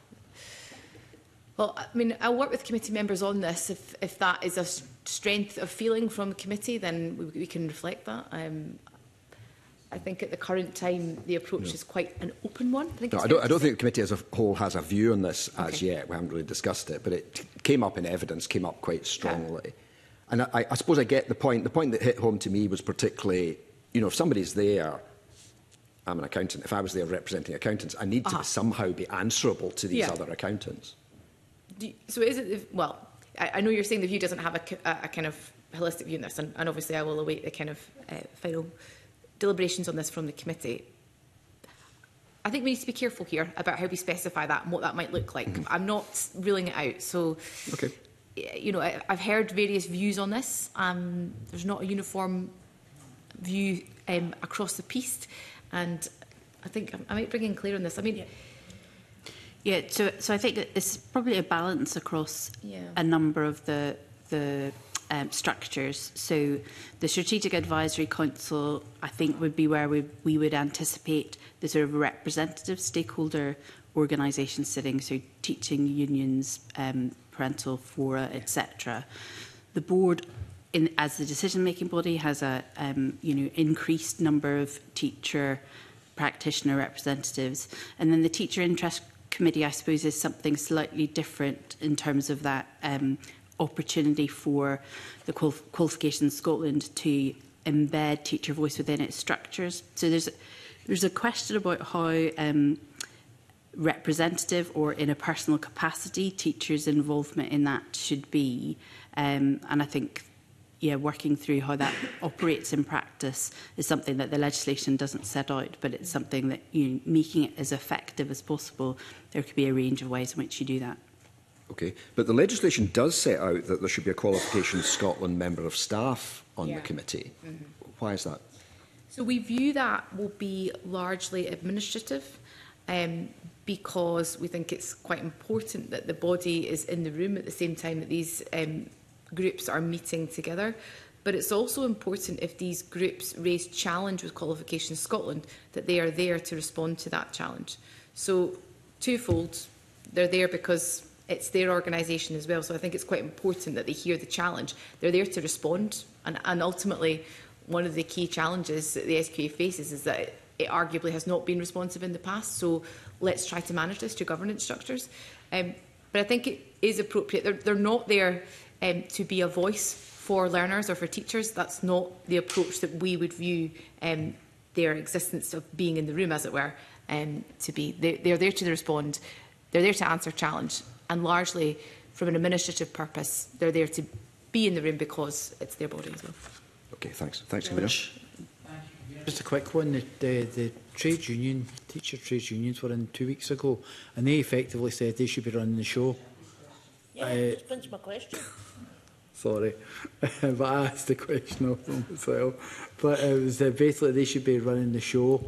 Well, I mean, I'll work with committee members on this. If, if that is a strength of feeling from the committee, then we, we can reflect that. Um, I think at the current time, the approach no. is quite an open one. I, think no, it's I, don't, I don't think the committee as a whole has a view on this as okay. yet. We haven't really discussed it, but it came up in evidence, came up quite strongly. Yeah. And I, I suppose I get the point. The point that hit home to me was particularly, you know, if somebody's there, I'm an accountant, if I was there representing accountants, I need to uh-huh. somehow be answerable to these yeah. other accountants. Do you, so is it, well, I, I know you're saying the view doesn't have a, a, a kind of holistic view on this, and, and obviously I will await the kind of uh, final deliberations on this from the committee. I think we need to be careful here about how we specify that and what that might look like. Mm-hmm. I'm not ruling it out. So, okay. you know, I, I've heard various views on this. Um, there's not a uniform view um, across the piece. And I think I might bring in Claire on this. I mean, yeah, yeah so, so I think it's probably a balance across yeah. a number of the, the um, structures. So the Strategic Advisory Council, I think, would be where we, we would anticipate the sort of representative stakeholder organisations sitting, so teaching unions, um, parental fora, et cetera. The board, in, as the decision-making body, has a um, you know increased number of teacher practitioner representatives, and then the Teacher Interest Committee, I suppose, is something slightly different in terms of that um, opportunity for the qual Qualifications Scotland to embed teacher voice within its structures. So there's there's a question about how um, representative or in a personal capacity teachers' involvement in that should be, um, and I think. Yeah, working through how that operates in practice is something that the legislation doesn't set out, but it's something that, you know, making it as effective as possible, there could be a range of ways in which you do that. Okay, but the legislation does set out that there should be a Qualifications Scotland member of staff on yeah. the committee. Mm-hmm. Why is that? So we view that will be largely administrative, um, because we think it's quite important that the body is in the room at the same time that these um, groups are meeting together. But it's also important, if these groups raise challenge with Qualifications Scotland, that they are there to respond to that challenge. So twofold, they're there because it's their organisation as well. So I think it's quite important that they hear the challenge. They're there to respond. And, and ultimately, one of the key challenges that the S Q A faces is that it, it arguably has not been responsive in the past. So let's try to manage this through governance structures. Um, but I think it is appropriate. They're, they're not there um, to be a voice for learners or for teachers. That's not the approach that we would view um, their existence of being in the room, as it were, um, to be. They, they're there to respond. They're there to answer challenge. And largely, from an administrative purpose, they're there to be in the room because it's their body as well. Okay, thanks. Thanks, Commissioner. Just a quick one. The, the, the trade union, teacher trade unions were in two weeks ago, and they effectively said they should be running the show. Yeah, uh, that brings my question. Sorry, but I asked the question of them as well. But it was uh, basically they should be running the show,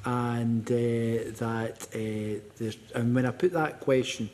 and uh, that uh, and when I put that question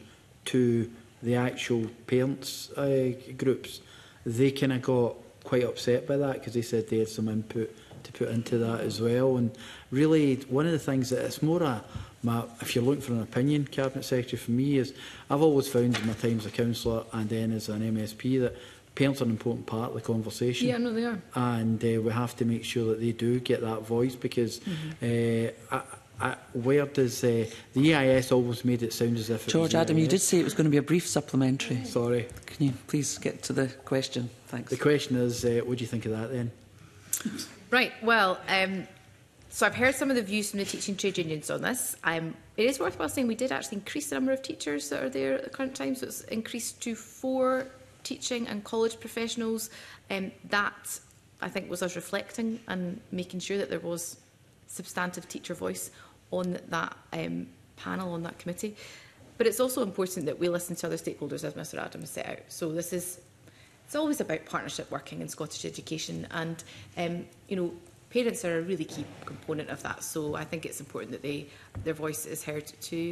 to the actual parents uh, groups, they kind of got quite upset by that because they said they had some input to put into that as well. And really, one of the things that it's more a my, if you're looking for an opinion, Cabinet Secretary, for me is I've always found in my time as a councillor and then as an M S P that parents are an important part of the conversation. Yeah, no, they are. And uh, we have to make sure that they do get that voice, because mm-hmm. uh, I, I, where does uh, the E I S always made it sound as if it George was Adam, E I S. you did say it was going to be a brief supplementary. Sorry. Can you please get to the question? Thanks. The question is, uh, what do you think of that then? Right, well, um, so I've heard some of the views from the teaching trade unions on this. Um, it is worthwhile saying we did actually increase the number of teachers that are there at the current time, so it's increased to four teaching and college professionals. Um, that, I think, was us reflecting and making sure that there was substantive teacher voice on that um, panel, on that committee. But it's also important that we listen to other stakeholders, as Mr Adams set out. So this is, it's always about partnership working in Scottish education, and um, you know, parents are a really key component of that. So I think it's important that they, their voice is heard too.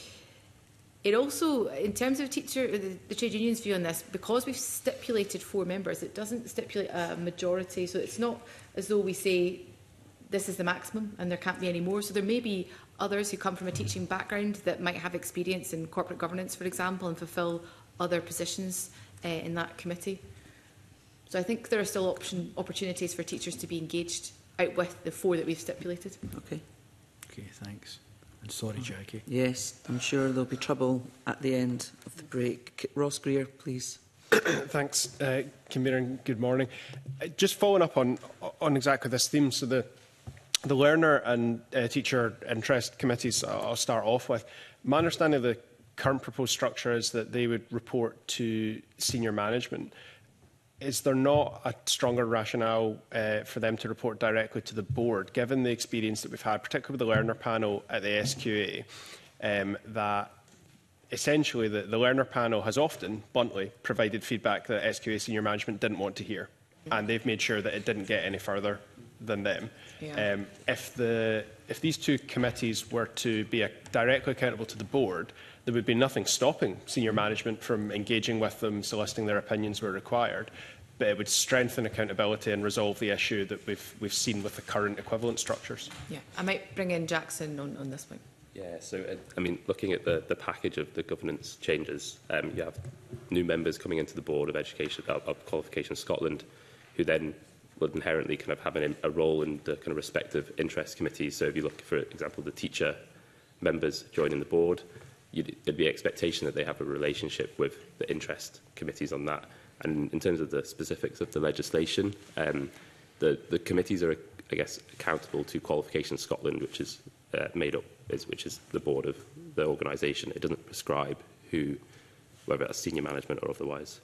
It also, in terms of teacher, the, the trade union's view on this, because we've stipulated four members, it doesn't stipulate a majority. So it's not as though we say this is the maximum and there can't be any more. So there may be others who come from a teaching background that might have experience in corporate governance, for example, and fulfil other positions uh, in that committee. So I think there are still option, opportunities for teachers to be engaged out with the four that we've stipulated. Okay. Okay, thanks. And sorry, Jackie. Yes, I'm sure there'll be trouble at the end of the break. Ross Greer, please. Thanks, uh, Convener, and good morning. Uh, just following up on on exactly this theme, so the the learner and uh, teacher interest committees, uh, I'll start off with. My understanding of the current proposed structure is that they would report to senior management. Is there not a stronger rationale uh, for them to report directly to the board, given the experience that we've had, particularly with the learner panel at the S Q A, um, that essentially the, the learner panel has often, bluntly, provided feedback that S Q A senior management didn't want to hear, and they've made sure that it didn't get any further than them. Yeah. Um, if, the, if these two committees were to be a, directly accountable to the board, there would be nothing stopping senior management from engaging with them, soliciting their opinions where required, but it would strengthen accountability and resolve the issue that we've, we've seen with the current equivalent structures. Yeah, I might bring in Jackson on, on this point. Yeah, so, uh, I mean, looking at the, the package of the governance changes, um, you have new members coming into the Board of Education, of, of Qualification Scotland, who then would inherently kind of have an, a role in the kind of respective interest committees. So if you look, for example, the teacher members joining the board, you'd, there'd be an expectation that they have a relationship with the interest committees on that. And in terms of the specifics of the legislation, um, the, the committees are, I guess, accountable to Qualification Scotland, which is uh, made up, is, which is the board of the organisation. It doesn't prescribe who, whether that's senior management or otherwise.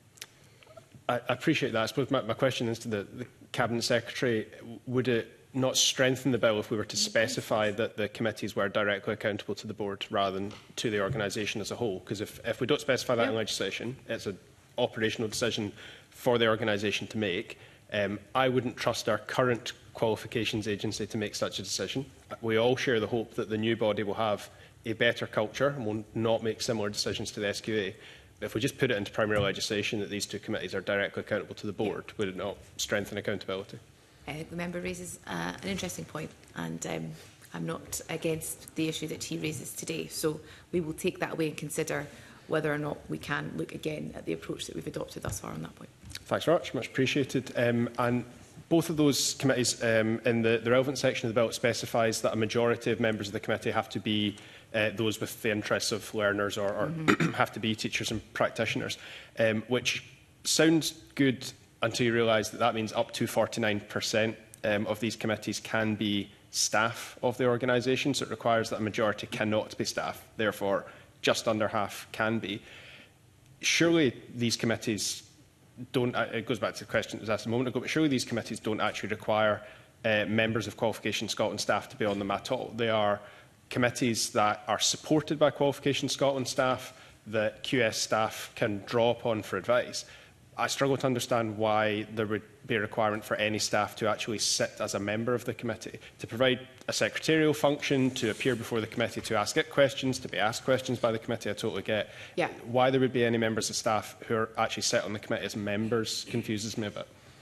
I appreciate that. I suppose my, my question is to the, the Cabinet Secretary. Would it not strengthen the bill if we were to specify that the committees were directly accountable to the board rather than to the organisation as a whole? Because if, if we don't specify that yeah. in legislation, it's an operational decision for the organisation to make. Um, I wouldn't trust our current qualifications agency to make such a decision. We all share the hope that the new body will have a better culture and will not make similar decisions to the S Q A. If we just put it into primary legislation that these two committees are directly accountable to the board, would it not strengthen accountability? I think the member raises uh, an interesting point, and um, I'm not against the issue that he raises today. So we will take that away and consider whether or not we can look again at the approach that we've adopted thus far on that point. Thanks very much, much appreciated. Um, and both of those committees um, in the, the relevant section of the bill specifies that a majority of members of the committee have to be uh, those with the interests of learners or, or mm-hmm. have to be teachers and practitioners, um, which sounds good until you realise that that means up to forty-nine percent um, of these committees can be staff of the organisation, so it requires that a majority cannot be staff, therefore just under half can be. Surely these committees don't, it goes back to the question that was asked a moment ago, but surely these committees don't actually require uh, members of Qualification Scotland staff to be on them at all. They are committees that are supported by Qualification Scotland staff, that Q S staff can draw upon for advice. I struggle to understand why there would be a requirement for any staff to actually sit as a member of the committee, to provide a secretarial function, to appear before the committee, to ask it questions, to be asked questions by the committee. I totally get. Yeah. Why there would be any members of staff who are actually sit on the committee as members confuses me a bit.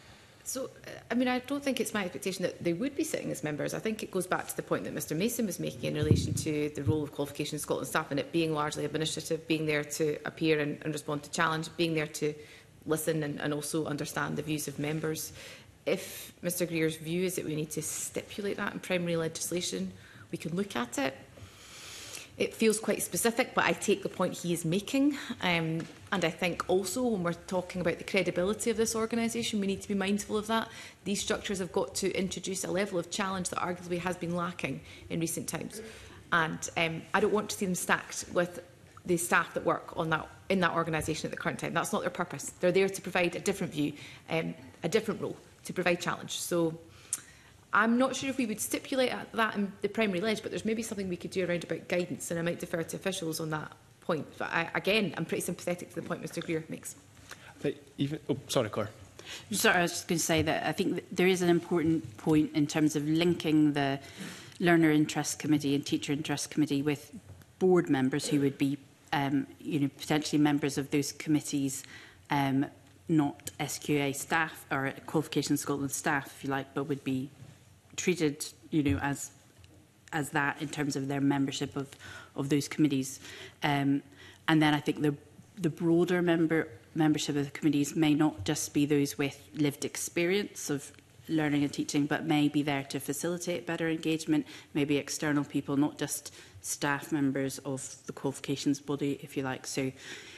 So, uh, I mean, I don't think it's my expectation that they would be sitting as members. I think it goes back to the point that Mr Mason was making in relation to the role of Qualifications Scotland staff and it being largely administrative, being there to appear and, and respond to challenge, being there to listen and, and also understand the views of members. If Mr Greer's view is that we need to stipulate that in primary legislation, we can look at it. It feels quite specific, but I take the point he is making. Um, and I think also when we're talking about the credibility of this organisation, we need to be mindful of that. These structures have got to introduce a level of challenge that arguably has been lacking in recent times. And um, I don't want to see them stacked with the staff that work on that, in that organisation at the current time. That's not their purpose. They're there to provide a different view, um, a different role, to provide challenge. So I'm not sure if we would stipulate that in the primary ledge, but there's maybe something we could do around about guidance, and I might defer to officials on that point. But I, again, I'm pretty sympathetic to the point Mr Greer makes. But even, oh, sorry, Claire. Sorry, I was just going to say that I think that there is an important point in terms of linking the Learner Interest Committee and Teacher Interest Committee with board members who would be, um, you know, potentially members of those committees, um, not S Q A staff or Qualifications Scotland staff, if you like, but would be treated, you know, as as that in terms of their membership of of those committees, um, and then I think the the broader member membership of the committees may not just be those with lived experience of learning and teaching, but may be there to facilitate better engagement. Maybe external people, not just staff members of the qualifications body, if you like. So,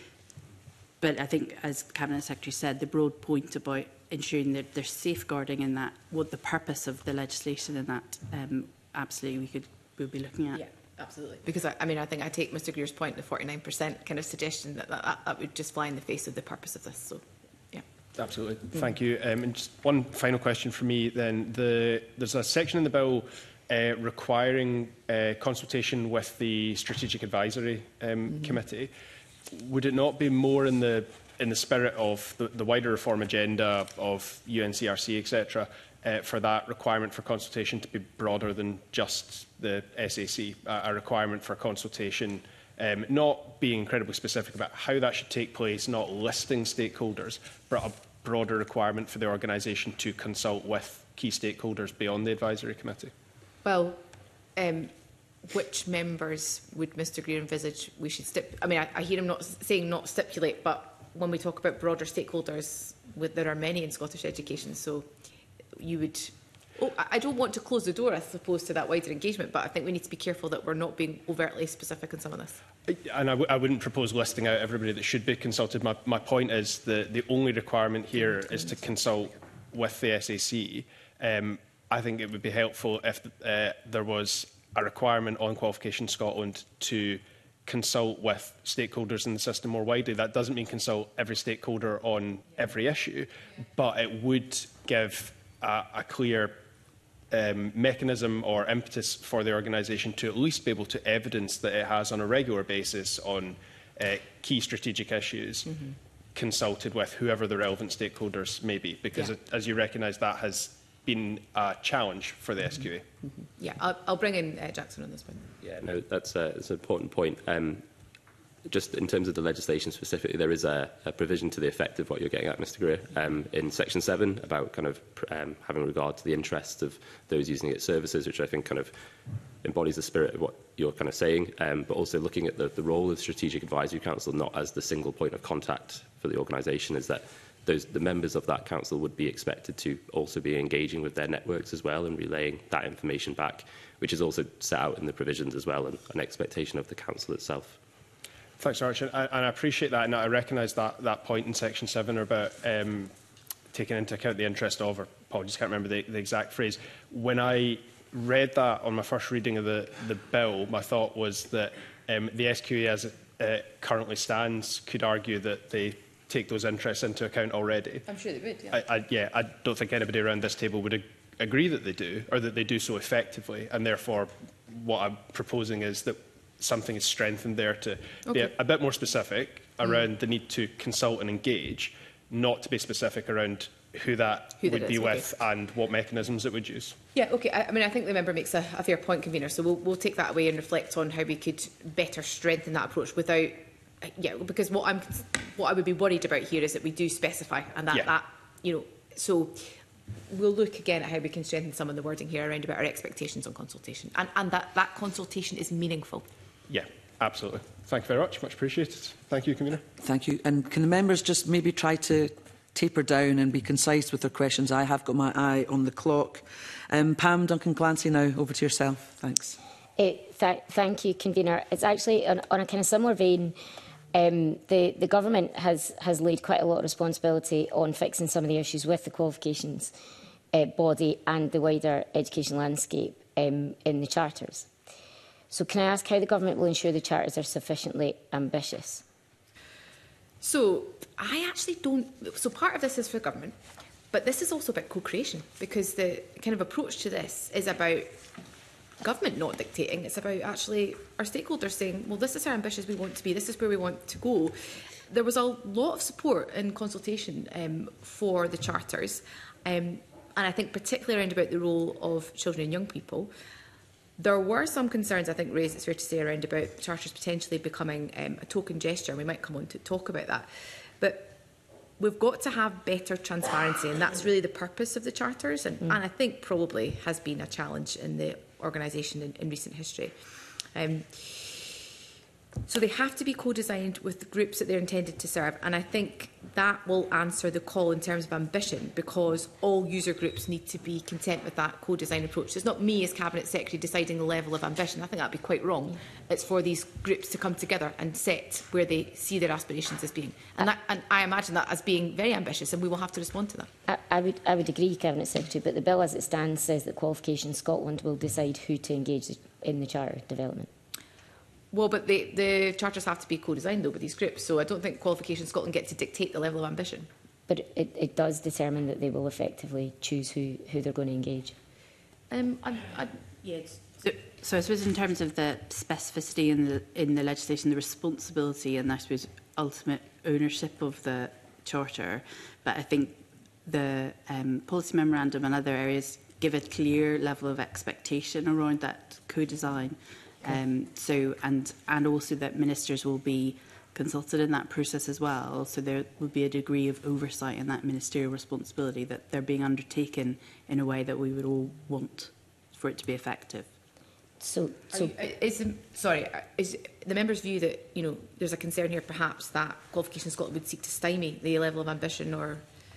but I think, as Cabinet Secretary said, the broad point about ensuring that there's safeguarding in that, what the purpose of the legislation in that, um, absolutely we could we'll be looking at. Yeah, absolutely. Because I, I mean, I think I take Mr Greer's point, the forty-nine percent kind of suggestion that that, that that would just fly in the face of the purpose of this. So, yeah. Absolutely. Thank you. Um, and just one final question for me then. The, there's a section in the bill uh, requiring uh, consultation with the Strategic Advisory um, mm-hmm. Committee. Would it not be more in the in the spirit of the, the wider reform agenda of U N C R C, et cetera, uh, for that requirement for consultation to be broader than just the S A C, a, a requirement for consultation, um, not being incredibly specific about how that should take place, not listing stakeholders, but a broader requirement for the organisation to consult with key stakeholders beyond the advisory committee? Well, um, which members would Mr Greer envisage we should stip? I mean, I, I hear him not saying not stipulate, but when we talk about broader stakeholders, with, there are many in Scottish education, so you would... Oh, I don't want to close the door, I suppose, to that wider engagement, but I think we need to be careful that we're not being overtly specific in some of this. And I, w I wouldn't propose listing out everybody that should be consulted. My, my point is that the only requirement here is to consult with the S A C. Um, I think it would be helpful if uh, there was a requirement on Qualifications Scotland to consult with stakeholders in the system more widely. That doesn't mean consult every stakeholder on every issue, but it would give a, a clear um, mechanism or impetus for the organisation to at least be able to evidence that it has on a regular basis on uh, key strategic issues mm-hmm. consulted with whoever the relevant stakeholders may be, because yeah. it, as you recognise, that has been a challenge for the mm-hmm. S Q A. Mm-hmm. Yeah, I'll, I'll bring in uh, Jackson on this one. Yeah, no, that's, uh, that's an important point. Um, just in terms of the legislation specifically, there is a, a provision to the effect of what you're getting at, Mr Greer, um, in Section seven about kind of um, having regard to the interests of those using its services, which I think kind of embodies the spirit of what you're kind of saying, um, but also looking at the, the role of the Strategic Advisory Council not as the single point of contact for the organisation, is that those, the members of that council would be expected to also be engaging with their networks as well and relaying that information back, which is also set out in the provisions as well, and an expectation of the council itself. Thanks, Archie. And I, and I appreciate that, and I recognise that, that point in Section seven about um, taking into account the interest of, or apologies, can't remember the, the exact phrase. When I read that on my first reading of the, the bill, my thought was that um, the S Q A, as it uh, currently stands, could argue that they take those interests into account already. I'm sure they would, yeah. I, I, yeah, I don't think anybody around this table would ag agree that they do, or that they do so effectively, and therefore what I'm proposing is that something is strengthened there to okay. be a, a bit more specific around mm. the need to consult and engage, not to be specific around who that who would that be is, with okay. and what mechanisms it would use. Yeah, okay. I, I mean, I think the member makes a, a fair point, convener, so we'll, we'll take that away and reflect on how we could better strengthen that approach without... Yeah, because what I'm, what I would be worried about here is that we do specify, and that, yeah. that you know, so we'll look again at how we can strengthen some of the wording here around about our expectations on consultation, and, and that that consultation is meaningful. Yeah, absolutely. Thank you very much. Much appreciated. Thank you, Convener. Thank you. And can the members just maybe try to taper down and be concise with their questions? I have got my eye on the clock. Um, Pam Duncan-Clancy, now over to yourself. Thanks. Uh, th thank you, Convener. It's actually on, on a kind of similar vein. Um, the, the government has, has laid quite a lot of responsibility on fixing some of the issues with the qualifications uh, body and the wider education landscape um, in the charters. So can I ask how the government will ensure the charters are sufficiently ambitious? So I actually don't. So part of this is for government, but this is also about co-creation, because the kind of approach to this is about government not dictating. It's about actually our stakeholders saying, well, this is how ambitious we want to be. This is where we want to go. There was a lot of support in consultation um, for the charters, um, and I think particularly around about the role of children and young people. There were some concerns, I think, raised, it's fair to say, around about charters potentially becoming um, a token gesture. We might come on to talk about that. But we've got to have better transparency, and that's really the purpose of the charters, and, mm. and I think probably has been a challenge in the organisation in, in recent history. Um, so they have to be co-designed with the groups that they're intended to serve, and I think that will answer the call in terms of ambition, because all user groups need to be content with that co-design approach. So it's not me as Cabinet Secretary deciding the level of ambition. I think that would be quite wrong. It's for these groups to come together and set where they see their aspirations as being. And, that, and I imagine that as being very ambitious, and we will have to respond to that. I, I, would, I would agree, Cabinet Secretary, but the bill as it stands says that Qualifications Scotland will decide who to engage in the charter development. Well, but the, the charters have to be co-designed, though, with these groups, so I don't think Qualifications Scotland get to dictate the level of ambition. But it, it does determine that they will effectively choose who, who they're going to engage. Um, I, I, yeah, so, so I suppose in terms of the specificity in the, in the legislation, the responsibility and I suppose ultimate ownership of the charter, but I think the um, policy memorandum and other areas give a clear level of expectation around that co-design. Um, so and and also that ministers will be consulted in that process as well. So there will be a degree of oversight in that ministerial responsibility, that they're being undertaken in a way that we would all want for it to be effective. So, so you, is sorry, is the member's view that, you know, there's a concern here perhaps that Qualifications Scotland would seek to stymie the level of ambition, or?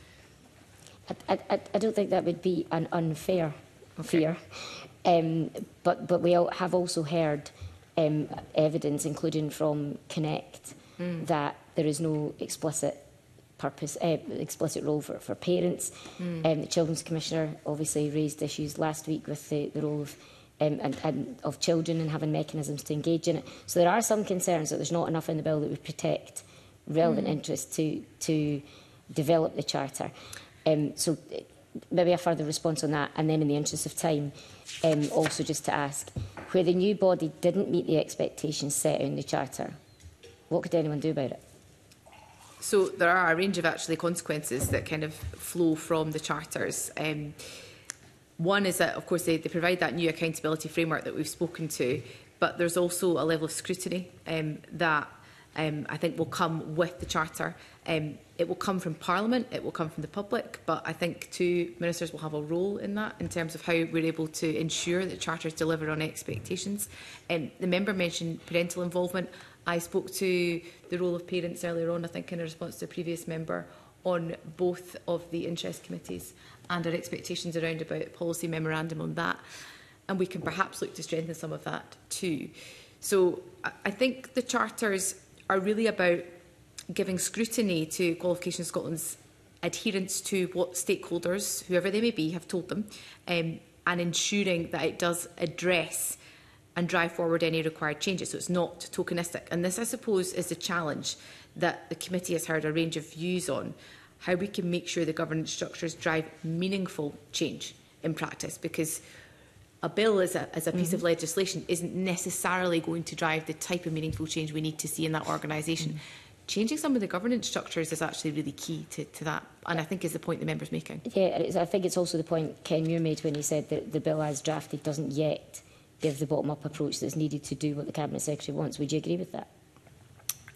I, I, I don't think that would be an unfair okay. fear. Um, but, but we all have also heard um, evidence, including from Connect, mm. that there is no explicit purpose, uh, explicit role for, for parents. Mm. Um, the Children's Commissioner obviously raised issues last week with the, the role of, um, and, and of children and having mechanisms to engage in it. So there are some concerns that there's not enough in the bill that would protect relevant mm. interests to, to develop the Charter. Um, so maybe a further response on that, and then in the interest of time, um, also just to ask, where the new body didn't meet the expectations set in the Charter, what could anyone do about it? So there are a range of actually consequences that kind of flow from the charters. Um, one is that, of course, they, they provide that new accountability framework that we've spoken to, but there's also a level of scrutiny um, that um, I think will come with the charter. Um, it will come from Parliament, it will come from the public, but I think two ministers will have a role in that in terms of how we're able to ensure that charters deliver on expectations. Um, the member mentioned parental involvement. I spoke to the role of parents earlier on, I think in response to a previous member, on both of the interest committees and our expectations around about policy memorandum on that. And we can perhaps look to strengthen some of that too. So I think the charters are really about giving scrutiny to Qualifications Scotland's adherence to what stakeholders, whoever they may be, have told them, um, and ensuring that it does address and drive forward any required changes, so it's not tokenistic. And this, I suppose, is the challenge that the committee has heard a range of views on, how we can make sure the governance structures drive meaningful change in practice, because a bill as a, as a piece mm-hmm. of legislation isn't necessarily going to drive the type of meaningful change we need to see in that organisation. Mm-hmm. Changing some of the governance structures is actually really key to, to that, and I think is the point the member's making. Yeah, I think it's also the point Ken Muir made when he said that the bill as drafted doesn't yet give the bottom-up approach that's needed to do what the Cabinet Secretary wants. Would you agree with that?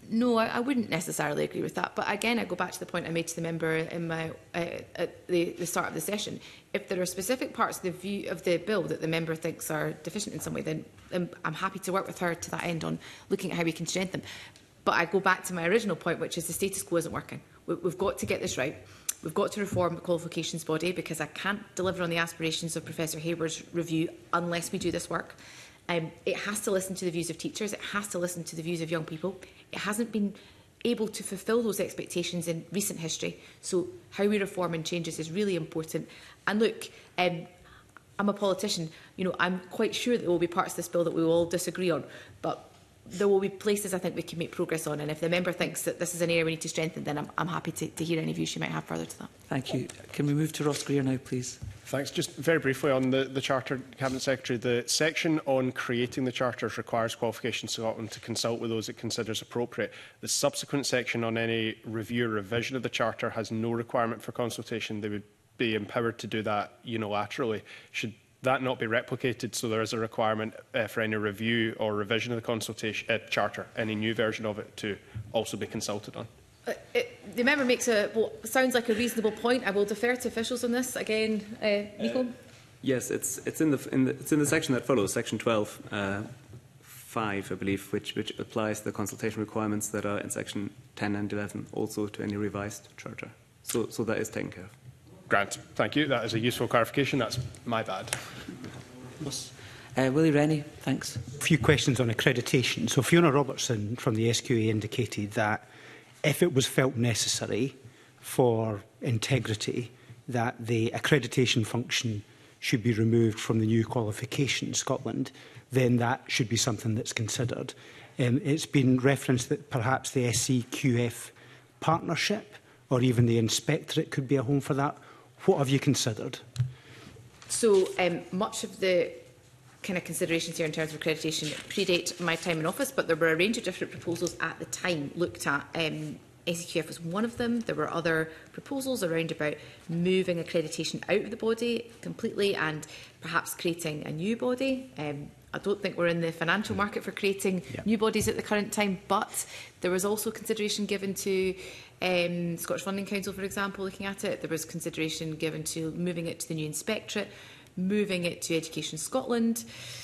No, I, I wouldn't necessarily agree with that. But again, I go back to the point I made to the member in my uh, at the, the start of the session. If there are specific parts of the view of the bill that the member thinks are deficient in some way, then um, I'm happy to work with her to that end on looking at how we can strengthen them. But I go back to my original point, which is the status quo isn't working. We, we've got to get this right. We've got to reform the qualifications body, because I can't deliver on the aspirations of Professor Hayward's review unless we do this work. Um, it has to listen to the views of teachers. It has to listen to the views of young people. It hasn't been able to fulfil those expectations in recent history. So how we reform and changes is really important. And look, um, I'm a politician. You know, I'm quite sure that there will be parts of this bill that we will all disagree on. But there will be places I think we can make progress on. And if the member thinks that this is an area we need to strengthen, then I'm, I'm happy to, to hear any views she might have further to that. Thank you. Can we move to Ross Greer now, please? Thanks. Just very briefly on the, the Charter, Cabinet Secretary, the section on creating the Charters requires Qualifications Scotland to consult with those it considers appropriate. The subsequent section on any review or revision of the Charter has no requirement for consultation. They would be empowered to do that unilaterally. Should that not be replicated, so there is a requirement uh, for any review or revision of the consultation uh, Charter, any new version of it, to also be consulted on? Uh, it, the member makes a well, sounds like a reasonable point. I will defer to officials on this. Again, uh, Nico. Uh, yes, it's it's in the, in the it's in the section that follows, section twelve, uh, five, I believe, which which applies the consultation requirements that are in section ten and eleven, also to any revised charter. So so that is taken care of. Grant, thank you. That is a useful clarification. That's my bad. Uh, Willie Rennie, thanks. A few questions on accreditation. So Fiona Robertson from the S Q A indicated that if it was felt necessary for integrity, that the accreditation function should be removed from the new qualification Scotland, then that should be something that's considered. Um, it's been referenced that perhaps the S C Q F partnership or even the inspectorate could be a home for that. What have you considered? So um, much of the kind of considerations here in terms of accreditation predate my time in office, but there were a range of different proposals at the time looked at. Um, S C Q F was one of them. There were other proposals around about moving accreditation out of the body completely and perhaps creating a new body. Um, I don't think we're in the financial market for creating yeah. new bodies at the current time, but there was also consideration given to um, Scottish Funding Council, for example, looking at it. There was consideration given to moving it to the new inspectorate, moving it to Education Scotland,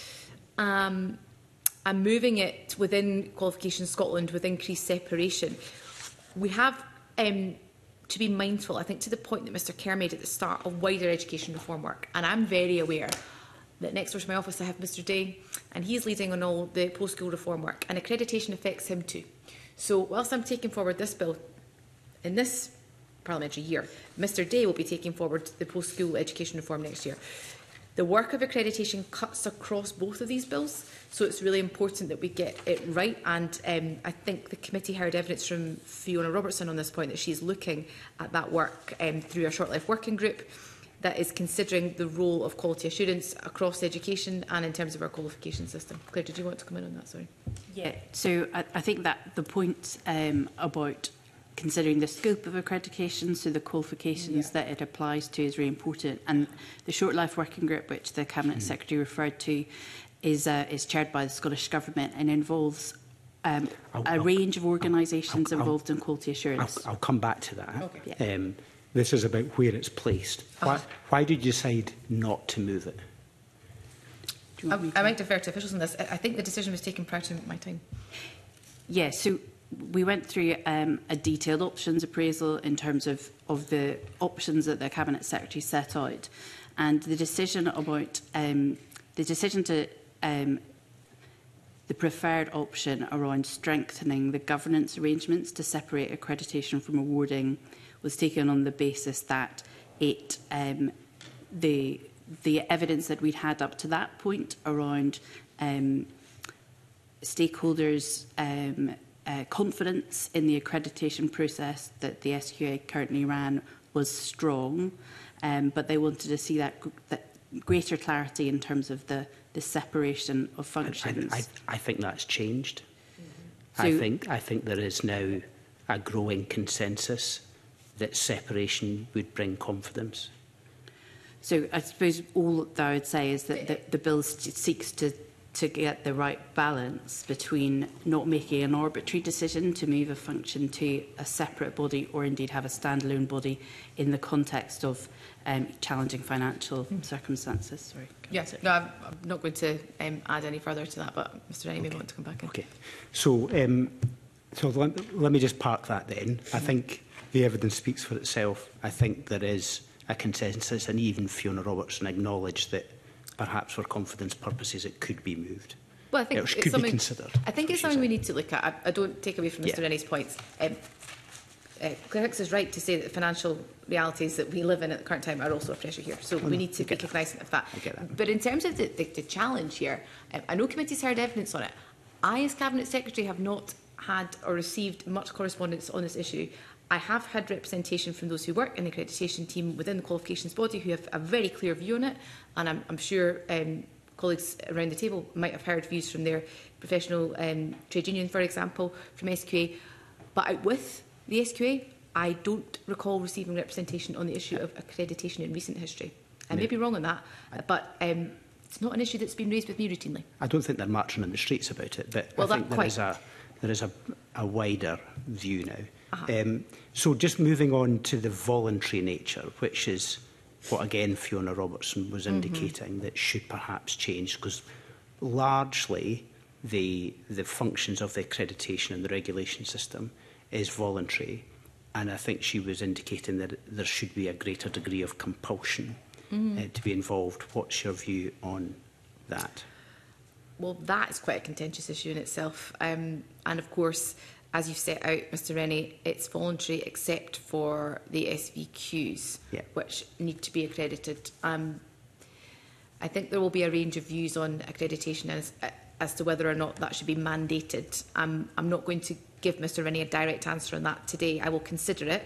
um, and moving it within Qualifications Scotland with increased separation. We have um, to be mindful, I think, to the point that Mr Kerr made at the start, of wider education reform work. And I'm very aware that next door to my office I have Mr Day, and he's leading on all the post-school reform work, and accreditation affects him too. So whilst I'm taking forward this bill in this parliamentary year, Mr Day will be taking forward the post-school education reform next year. The work of accreditation cuts across both of these bills, so it's really important that we get it right. And um, I think the committee heard evidence from Fiona Robertson on this point, that she's looking at that work um, through a short-life working group that is considering the role of quality assurance across education and in terms of our qualification system. Claire, did you want to come in on that? Sorry. Yeah, so I, I think that the point um, about considering the scope of accreditation, so the qualifications yeah. that it applies to, is really important. And the short life working group, which the Cabinet mm. Secretary referred to, is, uh, is chaired by the Scottish Government and involves um, I'll, a I'll, range of organisations involved I'll, in quality assurance. I'll, I'll come back to that. Okay. Yeah. Um, this is about where it's placed. Why, oh. why did you decide not to move it? I, I might defer to officials on this. I think the decision was taken prior to my time. Yeah, so we went through um, a detailed options appraisal in terms of, of the options that the Cabinet Secretary set out, and the decision about um, the decision to um, the preferred option around strengthening the governance arrangements to separate accreditation from awarding was taken on the basis that it um, the the evidence that we'd had up to that point around um, stakeholders' um, uh, confidence in the accreditation process that the S Q A currently ran was strong, um, but they wanted to see that, that greater clarity in terms of the, the separation of functions. I, I, I think that's changed. Mm-hmm. I so, think I think there is now a growing consensus that separation would bring confidence. So I suppose all that I would say is that the, the bill seeks to to get the right balance between not making an arbitrary decision to move a function to a separate body or indeed have a standalone body in the context of um, challenging financial mm. circumstances. Sorry. Yes, no, I'm, I'm not going to um, add any further to that, but Mr Rennie okay. may want to come back in. Okay. So, um, so let, let me just park that then. I think the evidence speaks for itself. I think there is a consensus, and even Fiona Robertson acknowledged that perhaps for confidence purposes it could be moved. Well, I think it it's could something, be considered. I think it's something we need to look at. I, I don't take away from Mr yeah. Rennie's points. Um, uh, Claire Hicks is right to say that the financial realities that we live in at the current time are also a pressure here. So oh, we no, need to be recognisant of that. that. But in terms of the, the, the challenge here, um, I know committee's heard evidence on it. I, as Cabinet Secretary, have not had or received much correspondence on this issue. I have had representation from those who work in the accreditation team within the qualifications body who have a very clear view on it, and I'm, I'm sure um, colleagues around the table might have heard views from their professional um, trade union, for example, from S Q A. But out with the S Q A, I don't recall receiving representation on the issue of accreditation in recent history. I may be wrong on that, but um, it's not an issue that's been raised with me routinely. I don't think they're marching in the streets about it, but well, I think that there quite. is, a, there is a, a wider view now. Uh-huh. Um, so just moving on to the voluntary nature, which is what again Fiona Robertson was indicating mm-hmm. that should perhaps change, because largely the, the functions of the accreditation and the regulation system is voluntary, and I think she was indicating that there should be a greater degree of compulsion mm-hmm. uh, to be involved. What's your view on that? Well, that is quite a contentious issue in itself, um, and of course, as you've set out, Mr Rennie, it's voluntary except for the S V Qs, yeah. which need to be accredited. Um, I think there will be a range of views on accreditation as, as to whether or not that should be mandated. Um, I'm not going to give Mr Rennie a direct answer on that today. I will consider it.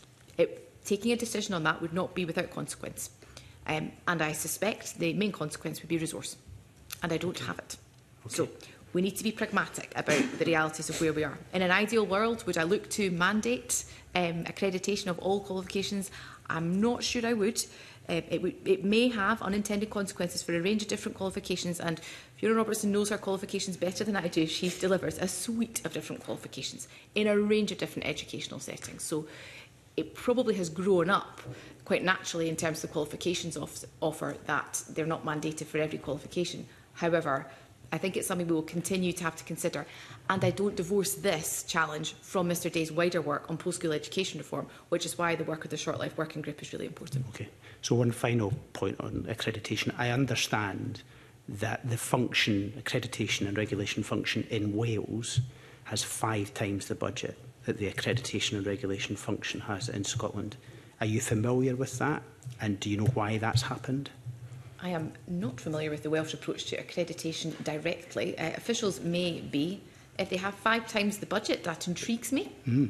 it taking a decision on that would not be without consequence. Um, and I suspect the main consequence would be resource. And I don't okay. have it. Okay. So we need to be pragmatic about the realities of where we are. In an ideal world, would I look to mandate um, accreditation of all qualifications? I'm not sure I would. Uh, it, would. It may have unintended consequences for a range of different qualifications, and Fiona Robertson knows her qualifications better than I do. She delivers a suite of different qualifications in a range of different educational settings. So it probably has grown up quite naturally in terms of the qualifications off offer that they're not mandated for every qualification. However, I think it's something we will continue to have to consider. And I don't divorce this challenge from Mr Day's wider work on post-school education reform, which is why the work of the Short Life Working Group is really important. Okay. So one final point on accreditation. I understand that the function, accreditation and regulation function in Wales has five times the budget that the accreditation and regulation function has in Scotland. Are you familiar with that? And do you know why that's happened? I am not familiar with the Welsh approach to accreditation directly. Uh, officials may be. If they have five times the budget, that intrigues me. Mm.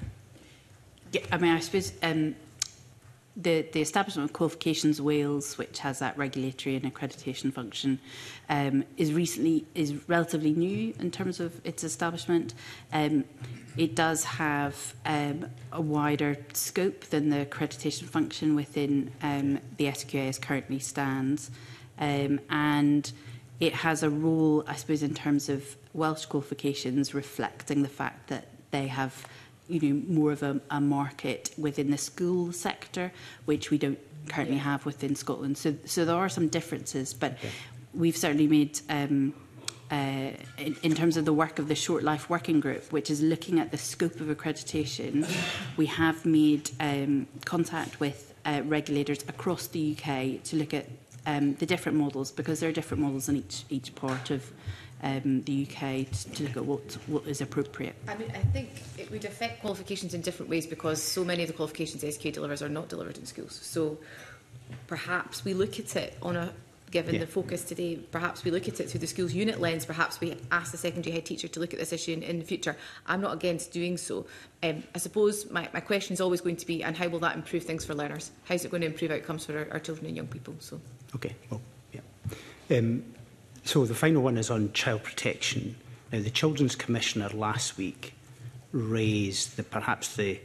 Yeah, I mean, I suppose um, the, the establishment of Qualifications Wales, which has that regulatory and accreditation function, um, is recently is relatively new in terms of its establishment. Um, it does have um, a wider scope than the accreditation function within um, the S Q A as currently stands, um, and it has a role, I suppose, in terms of Welsh qualifications, reflecting the fact that they have, you know, more of a, a market within the school sector, which we don't currently have within Scotland. So, so there are some differences, but okay. we've certainly made, um, uh, in, in terms of the work of the Short Life Working Group, which is looking at the scope of accreditation, we have made um, contact with uh, regulators across the U K to look at um, the different models, because there are different models in each, each part of Um, the U K to, to look at what, what is appropriate. I mean, I think it would affect qualifications in different ways, because so many of the qualifications S Q A delivers are not delivered in schools. So perhaps we look at it on a, given yeah. the focus today, perhaps we look at it through the schools unit lens, perhaps we ask the secondary head teacher to look at this issue in, in the future. I'm not against doing so. Um, I suppose my, my question is always going to be, and how will that improve things for learners? How is it going to improve outcomes for our, our children and young people? So, okay, well, yeah. Um, So the final one is on child protection. Now, the Children's Commissioner last week raised the, perhaps the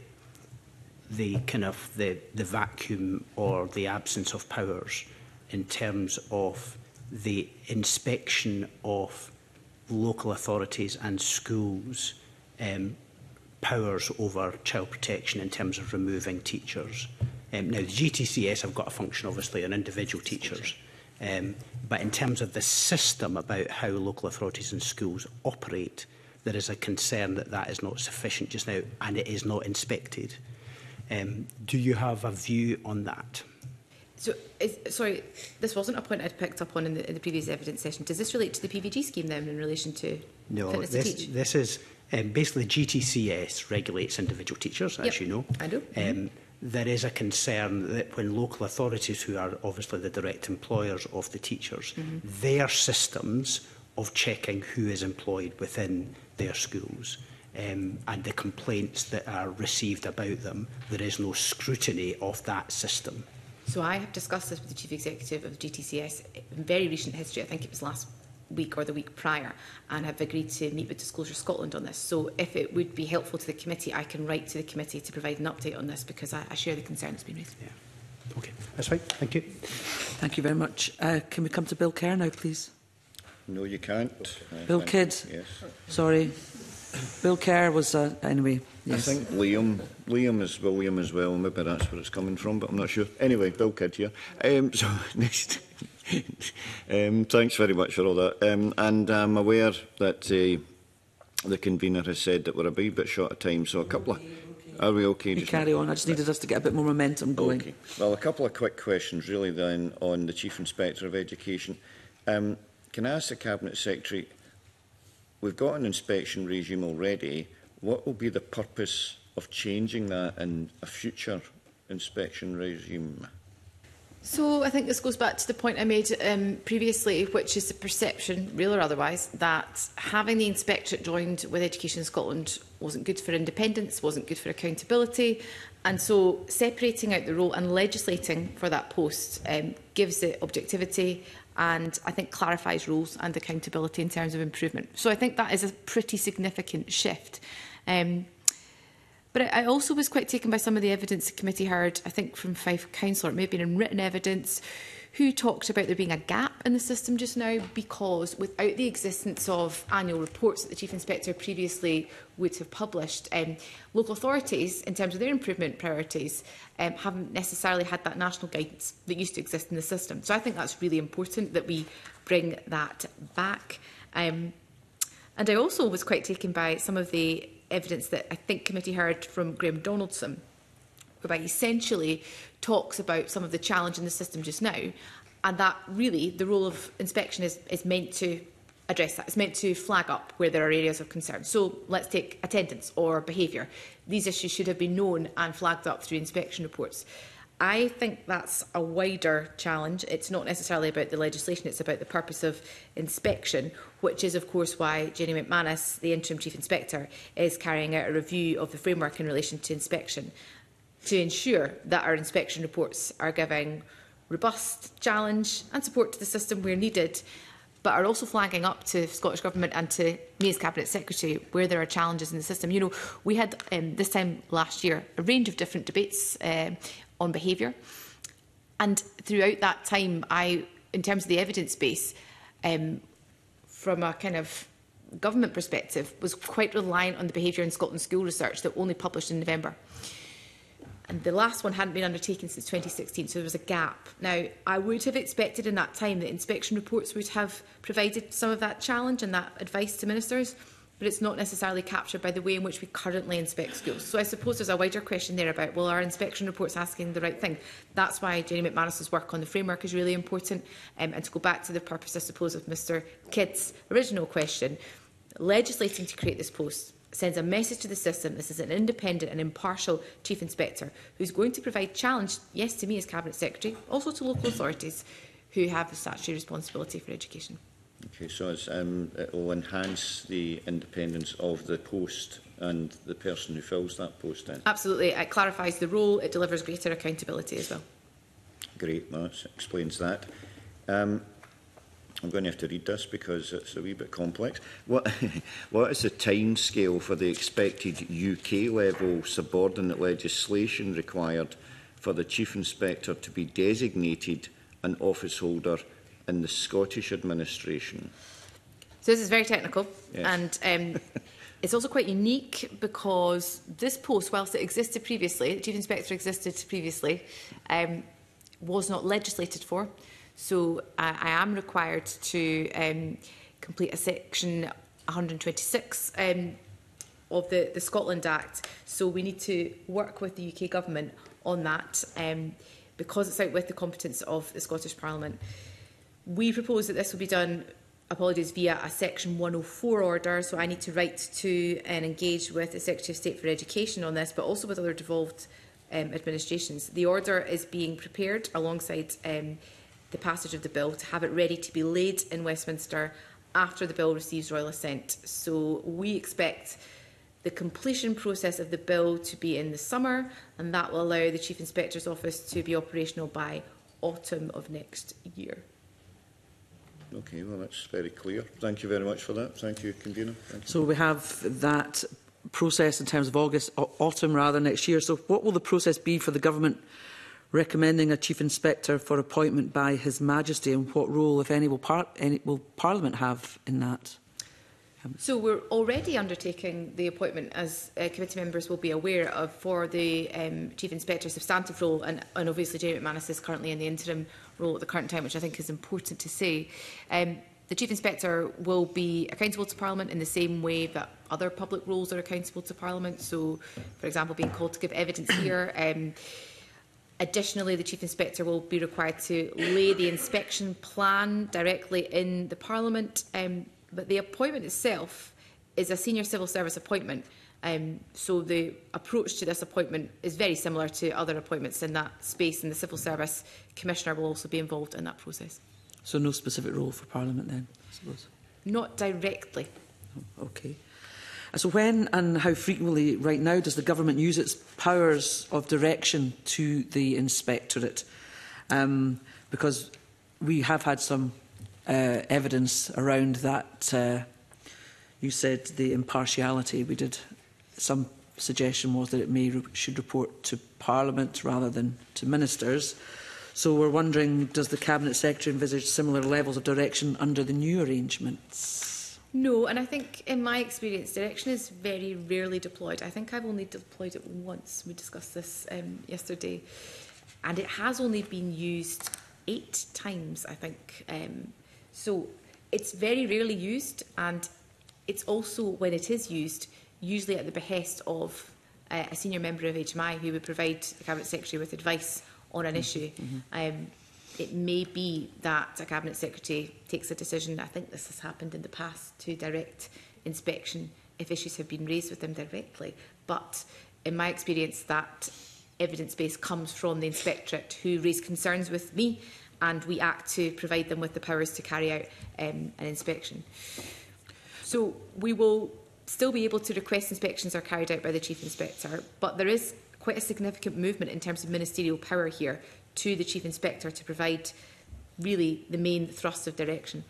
the kind of the, the vacuum or the absence of powers in terms of the inspection of local authorities and schools' um, powers over child protection in terms of removing teachers. Um, now, the G T C S have got a function, obviously, on individual teachers. Um, but in terms of the system about how local authorities and schools operate, there is a concern that that is not sufficient just now, and it is not inspected. Um, do you have a view on that? So, is, sorry, this wasn't a point I'd picked up on in the, in the previous evidence session. Does this relate to the P V G scheme then in relation to no, fitness this, to teach? this is um, basically G T C S regulates individual teachers, as yep, you know. I do. Um, mm-hmm. There is a concern that when local authorities, who are obviously the direct employers of the teachers, mm-hmm. their systems of checking who is employed within their schools um, and the complaints that are received about them, there is no scrutiny of that system. So I have discussed this with the Chief Executive of the G T C S in very recent history. I think it was last week or the week prior, and have agreed to meet with Disclosure Scotland on this. So if it would be helpful to the committee, I can write to the committee to provide an update on this, because I, I share the concern that's been raised. Yeah. Okay, that's fine. Thank you. Thank you very much. Uh, can we come to Bill Kerr now, please? No, you can't. Uh, Bill Kidd? Yes. Sorry. Bill Kerr was, uh, anyway, yes. I think Liam, Liam is William as well. Maybe that's where it's coming from, but I'm not sure. Anyway, Bill Kidd here. Um, so, next. um, thanks very much for all that. Um, and I'm aware that uh, the convener has said that we're a wee bit short of time, so a couple of... Are we okay? You carry on. I just needed us to get a bit more momentum going. Okay. Well, a couple of quick questions, really, then, on the Chief Inspector of Education. Um, can I ask the Cabinet Secretary, we've got an inspection regime already. What will be the purpose of changing that in a future inspection regime? So I think this goes back to the point I made um, previously, which is the perception, real or otherwise, that having the inspectorate joined with Education Scotland wasn't good for independence, wasn't good for accountability. And so separating out the role and legislating for that post um, gives it objectivity and I think clarifies roles and accountability in terms of improvement. So I think that is a pretty significant shift. Um, But I also was quite taken by some of the evidence the committee heard, I think from Fife Councillor, it may have been in written evidence, who talked about there being a gap in the system just now because without the existence of annual reports that the Chief Inspector previously would have published, um, local authorities, in terms of their improvement priorities, um, haven't necessarily had that national guidance that used to exist in the system. So I think that's really important that we bring that back. Um, and I also was quite taken by some of the evidence that I think committee heard from Graham Donaldson, whereby he essentially talks about some of the challenge in the system just now, and that really the role of inspection is, is meant to address that. It's meant to flag up where there are areas of concern. So let's take attendance or behaviour. These issues should have been known and flagged up through inspection reports. I think that's a wider challenge. It's not necessarily about the legislation, it's about the purpose of inspection, which is, of course, why Jenny McManus, the Interim Chief Inspector, is carrying out a review of the framework in relation to inspection to ensure that our inspection reports are giving robust challenge and support to the system where needed, but are also flagging up to Scottish Government and to me as Cabinet Secretary where there are challenges in the system. You know, we had um, this time last year a range of different debates um, on behaviour, and throughout that time, I, in terms of the evidence base, um, from a kind of government perspective, was quite reliant on the Behaviour in Scotland School research that only published in November. And the last one hadn't been undertaken since twenty sixteen, so there was a gap. Now, I would have expected in that time that inspection reports would have provided some of that challenge and that advice to ministers, but it's not necessarily captured by the way in which we currently inspect schools. So I suppose there's a wider question there about, well, are inspection reports asking the right thing? That's why Jenny McManus's work on the framework is really important. Um, and to go back to the purpose, I suppose, of Mr Kidd's original question, legislating to create this post sends a message to the system. This is an independent and impartial Chief Inspector who's going to provide challenge, yes, to me as Cabinet Secretary, also to local authorities who have the statutory responsibility for education. Okay, so it's, um, it will enhance the independence of the post and the person who fills that post then? Absolutely. It clarifies the role. It delivers greater accountability as well. Great, well, that explains that. Um, I'm going to have to read this because it's a wee bit complex. What, what is the time scale for the expected U K level subordinate legislation required for the Chief Inspector to be designated an office holder in the Scottish administration? So this is very technical, Yes. and um, it's also quite unique because this post, whilst it existed previously, the Chief Inspector existed previously, um, was not legislated for. So uh, I am required to um, complete a section one hundred twenty-six um, of the, the Scotland Act. So we need to work with the U K Government on that um, because it's out with the competence of the Scottish Parliament. We propose that this will be done, apologies, via a section one oh four order. So I need to write to and engage with the Secretary of State for Education on this, but also with other devolved um, administrations. The order is being prepared alongside um, the passage of the bill to have it ready to be laid in Westminster after the bill receives royal assent. So we expect the completion process of the bill to be in the summer, and that will allow the Chief Inspector's Office to be operational by autumn of next year. Okay, well, that's very clear. Thank you very much for that. Thank you, Convener. Thank you. So we have that process in terms of August, au autumn rather, next year. So what will the process be for the Government recommending a Chief Inspector for appointment by His Majesty, and what role, if any, will, par any, will Parliament have in that? So we're already undertaking the appointment, as uh, committee members will be aware of, for the um, Chief Inspector's substantive role, and, and obviously Jeremy McManus is currently in the interim role at the current time, which I think is important to say. Um, the Chief Inspector will be accountable to Parliament in the same way that other public roles are accountable to Parliament. So, for example, being called to give evidence here. Um, Additionally, the Chief Inspector will be required to lay the inspection plan directly in the Parliament. Um, but the appointment itself is a senior civil service appointment. Um, so the approach to this appointment is very similar to other appointments in that space, and the Civil Service Commissioner will also be involved in that process. So no specific role for Parliament then, I suppose? Not directly. Oh, okay. So when and how frequently right now does the Government use its powers of direction to the Inspectorate? Um, because we have had some uh, evidence around that. Uh, you said the impartiality. We did some suggestion was that it may re should report to Parliament rather than to ministers. So we're wondering, does the Cabinet Secretary envisage similar levels of direction under the new arrangements? No, and I think in my experience, direction is very rarely deployed. I think I've only deployed it once. We discussed this um, yesterday. And it has only been used eight times, I think. Um, so it's very rarely used, and it's also, when it is used, usually at the behest of uh, a senior member of H M I who would provide the Cabinet Secretary with advice on an issue. Mm-hmm. um, It may be that a Cabinet Secretary takes a decision, I think this has happened in the past, to direct inspection if issues have been raised with them directly. But in my experience, that evidence base comes from the Inspectorate, who raise concerns with me, and we act to provide them with the powers to carry out um, an inspection. So we will still be able to request inspections are carried out by the Chief Inspector, but there is quite a significant movement in terms of ministerial power here to the Chief Inspector to provide really the main thrust of direction.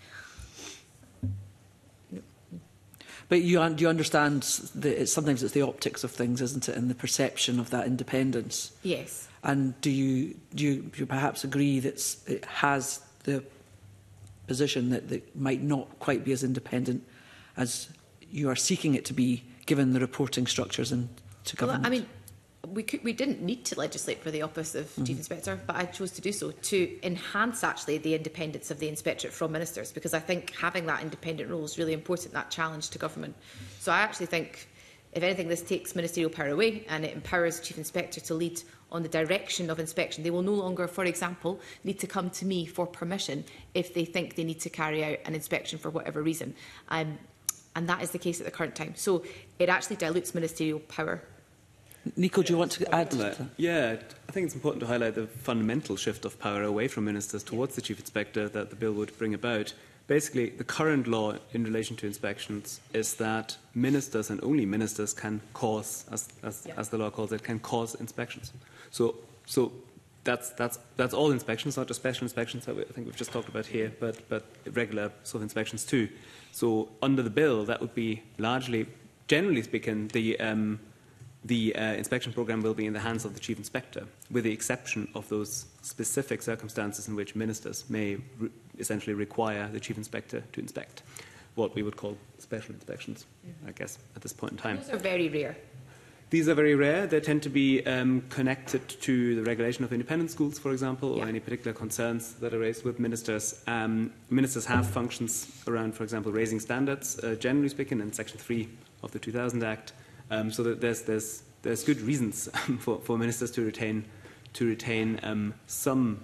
But you, do you understand that it's, sometimes it's the optics of things, isn't it, and the perception of that independence? Yes. And do you, do you, do you perhaps agree that it has the position that it might not quite be as independent as you are seeking it to be, given the reporting structures and to government? Well, I mean, we, could, we didn't need to legislate for the office of mm-hmm. Chief Inspector, but I chose to do so to enhance actually the independence of the Inspectorate from ministers, because I think having that independent role is really important, that challenge to government. So I actually think, if anything, this takes ministerial power away and it empowers the Chief Inspector to lead on the direction of inspection. They will no longer, for example, need to come to me for permission if they think they need to carry out an inspection for whatever reason. Um, and that is the case at the current time. So it actually dilutes ministerial power. Nico, do you want to add to that? that? Yeah, I think it's important to highlight the fundamental shift of power away from ministers towards the Chief Inspector that the bill would bring about. Basically, the current law in relation to inspections is that ministers and only ministers can cause, as, as, yeah. as the law calls it, can cause inspections. So, so that's, that's, that's all inspections, not just special inspections that we, I think we've just talked about here, but, but regular sort of inspections too. So under the bill, that would be largely, generally speaking, the... Um, The uh, inspection programme will be in the hands of the Chief Inspector, with the exception of those specific circumstances in which ministers may, essentially require the Chief Inspector to inspect, what we would call special inspections, mm-hmm. I guess, at this point in time. Those are very rare. These are very rare. They tend to be um, connected to the regulation of independent schools, for example, yeah. or any particular concerns that are raised with ministers. Um, ministers have functions around, for example, raising standards, uh, generally speaking, in Section three of the two thousand Act. Um, so that there's, there's, there's good reasons for, for ministers to retain, to retain um, some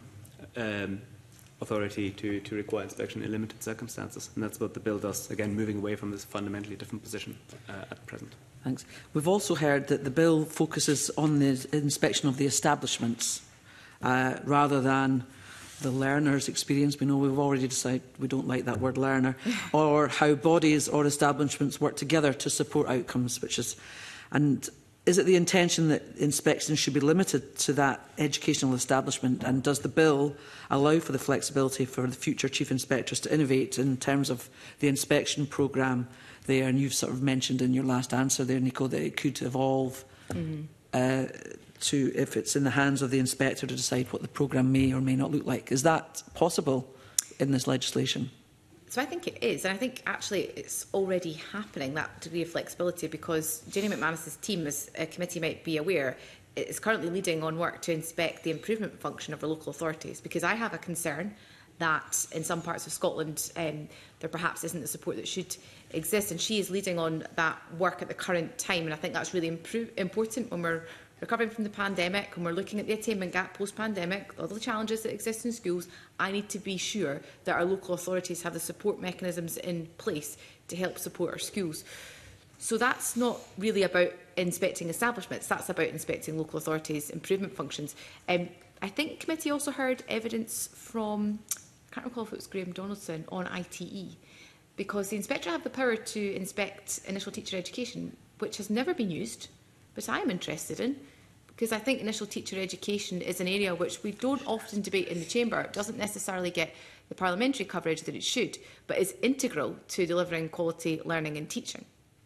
um, authority to, to require inspection in limited circumstances. And that's what the bill does, again, moving away from this fundamentally different position uh, at present. Thanks. We've also heard that the bill focuses on the inspection of the establishments uh, rather than the learner's experience. We know we've already decided we don't like that word learner, or how bodies or establishments work together to support outcomes, which is, and is it the intention that inspections should be limited to that educational establishment, and does the bill allow for the flexibility for the future chief inspectors to innovate in terms of the inspection programme there? And you've sort of mentioned in your last answer there, Nico, that it could evolve mm-hmm. uh, to, if it's in the hands of the inspector to decide what the programme may or may not look like. Is that possible in this legislation? So I think it is, and I think actually it's already happening, that degree of flexibility, because Jenny McManus's team, as a committee might be aware, is currently leading on work to inspect the improvement function of our local authorities, because I have a concern that in some parts of Scotland um, there perhaps isn't the support that should exist, and she is leading on that work at the current time, and I think that's really important when we're recovering from the pandemic, when we're looking at the attainment gap post-pandemic, all the challenges that exist in schools. I need to be sure that our local authorities have the support mechanisms in place to help support our schools. So that's not really about inspecting establishments, that's about inspecting local authorities' improvement functions. Um, I think the committee also heard evidence from, I can't recall if it was Graham Donaldson, on I T E, because the inspector have the power to inspect initial teacher education, which has never been used, but I am interested in, because I think initial teacher education is an area which we don't often debate in the chamber. It doesn't necessarily get the parliamentary coverage that it should, but is integral to delivering quality learning and teaching.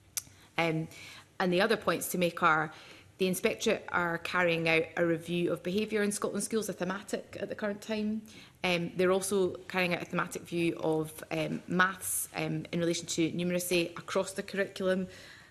Um, and the other points to make are, the inspectorate are carrying out a review of behaviour in Scotland schools, a thematic at the current time. Um, they're also carrying out a thematic view of um, maths um, in relation to numeracy across the curriculum.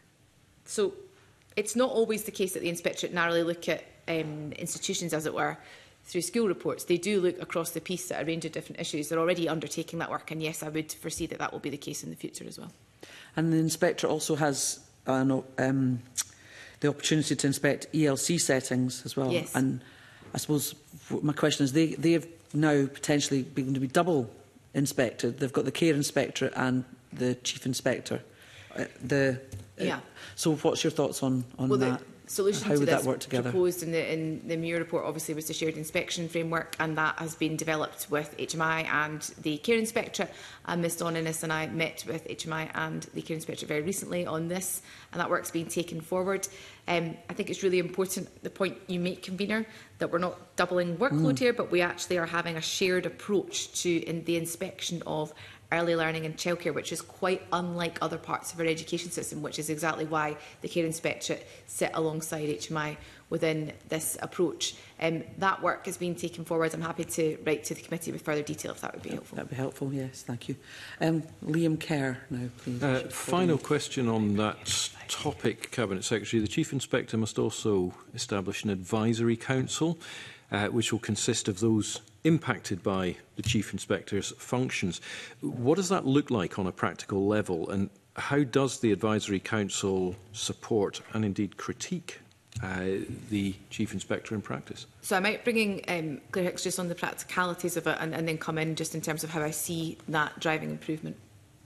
So it's not always the case that the inspectorate narrowly look at um, institutions, as it were, through school reports. They do look across the piece at a range of different issues. They're already undertaking that work, and yes, I would foresee that that will be the case in the future as well. And the inspector also has uh, no, um, the opportunity to inspect E L C settings as well. Yes. And I suppose my question is, they, they have now potentially been to be double inspected. They've got the care inspectorate and the chief inspector. Uh, the Yeah. Uh, so what's your thoughts on, on well, that? The solution How to would this that work together? proposed in the, in the Muir report obviously was the shared inspection framework, and that has been developed with H M I and the care inspectorate. And Miz Dawn Innes and I met with H M I and the care inspectorate very recently on this, and that work's been taken forward. Um, I think it's really important, the point you make, convener, that we're not doubling workload mm. here, but we actually are having a shared approach to in the inspection of early learning and childcare, which is quite unlike other parts of our education system, which is exactly why the care inspectorate sit alongside H M I within this approach. Um, that work is being taken forward. I'm happy to write to the committee with further detail if that would be helpful. That would be helpful, yes, thank you. Um, Liam Kerr now, please. Uh, final question on that topic, Cabinet Secretary. The Chief Inspector must also establish an advisory council, uh, which will consist of those impacted by the Chief Inspector's functions. What does that look like on a practical level, and how does the Advisory Council support and indeed critique uh, the Chief Inspector in practice? So I might bring in um, Claire Hicks just on the practicalities of it, and, and then come in just in terms of how I see that driving improvement.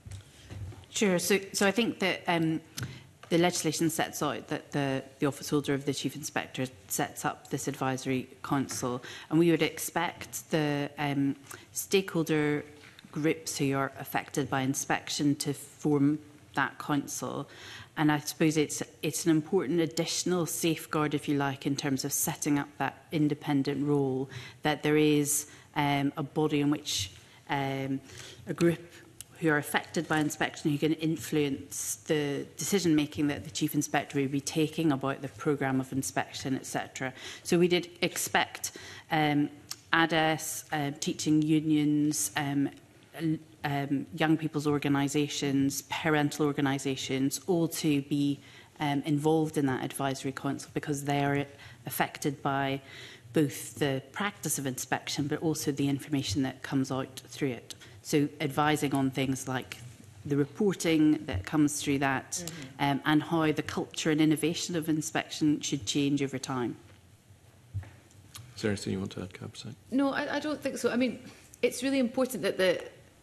Sure. So, so I think that um, the legislation sets out that the, the office holder of the Chief Inspector sets up this advisory council, and we would expect the um, stakeholder groups who are affected by inspection to form that council. And I suppose it's, it's an important additional safeguard, if you like, in terms of setting up that independent role, that there is um, a body in which um, a group who are affected by inspection who can influence the decision-making that the Chief Inspector will be taking about the programme of inspection, et cetera. So we did expect um, A D E S, uh, teaching unions, um, um, young people's organisations, parental organisations, all to be um, involved in that advisory council, because they are affected by both the practice of inspection but also the information that comes out through it. So advising on things like the reporting that comes through that, mm-hmm. um, and how the culture and innovation of inspection should change over time. Is there anything you want to add, Cab? No, I, I don't think so. I mean, it's really important that the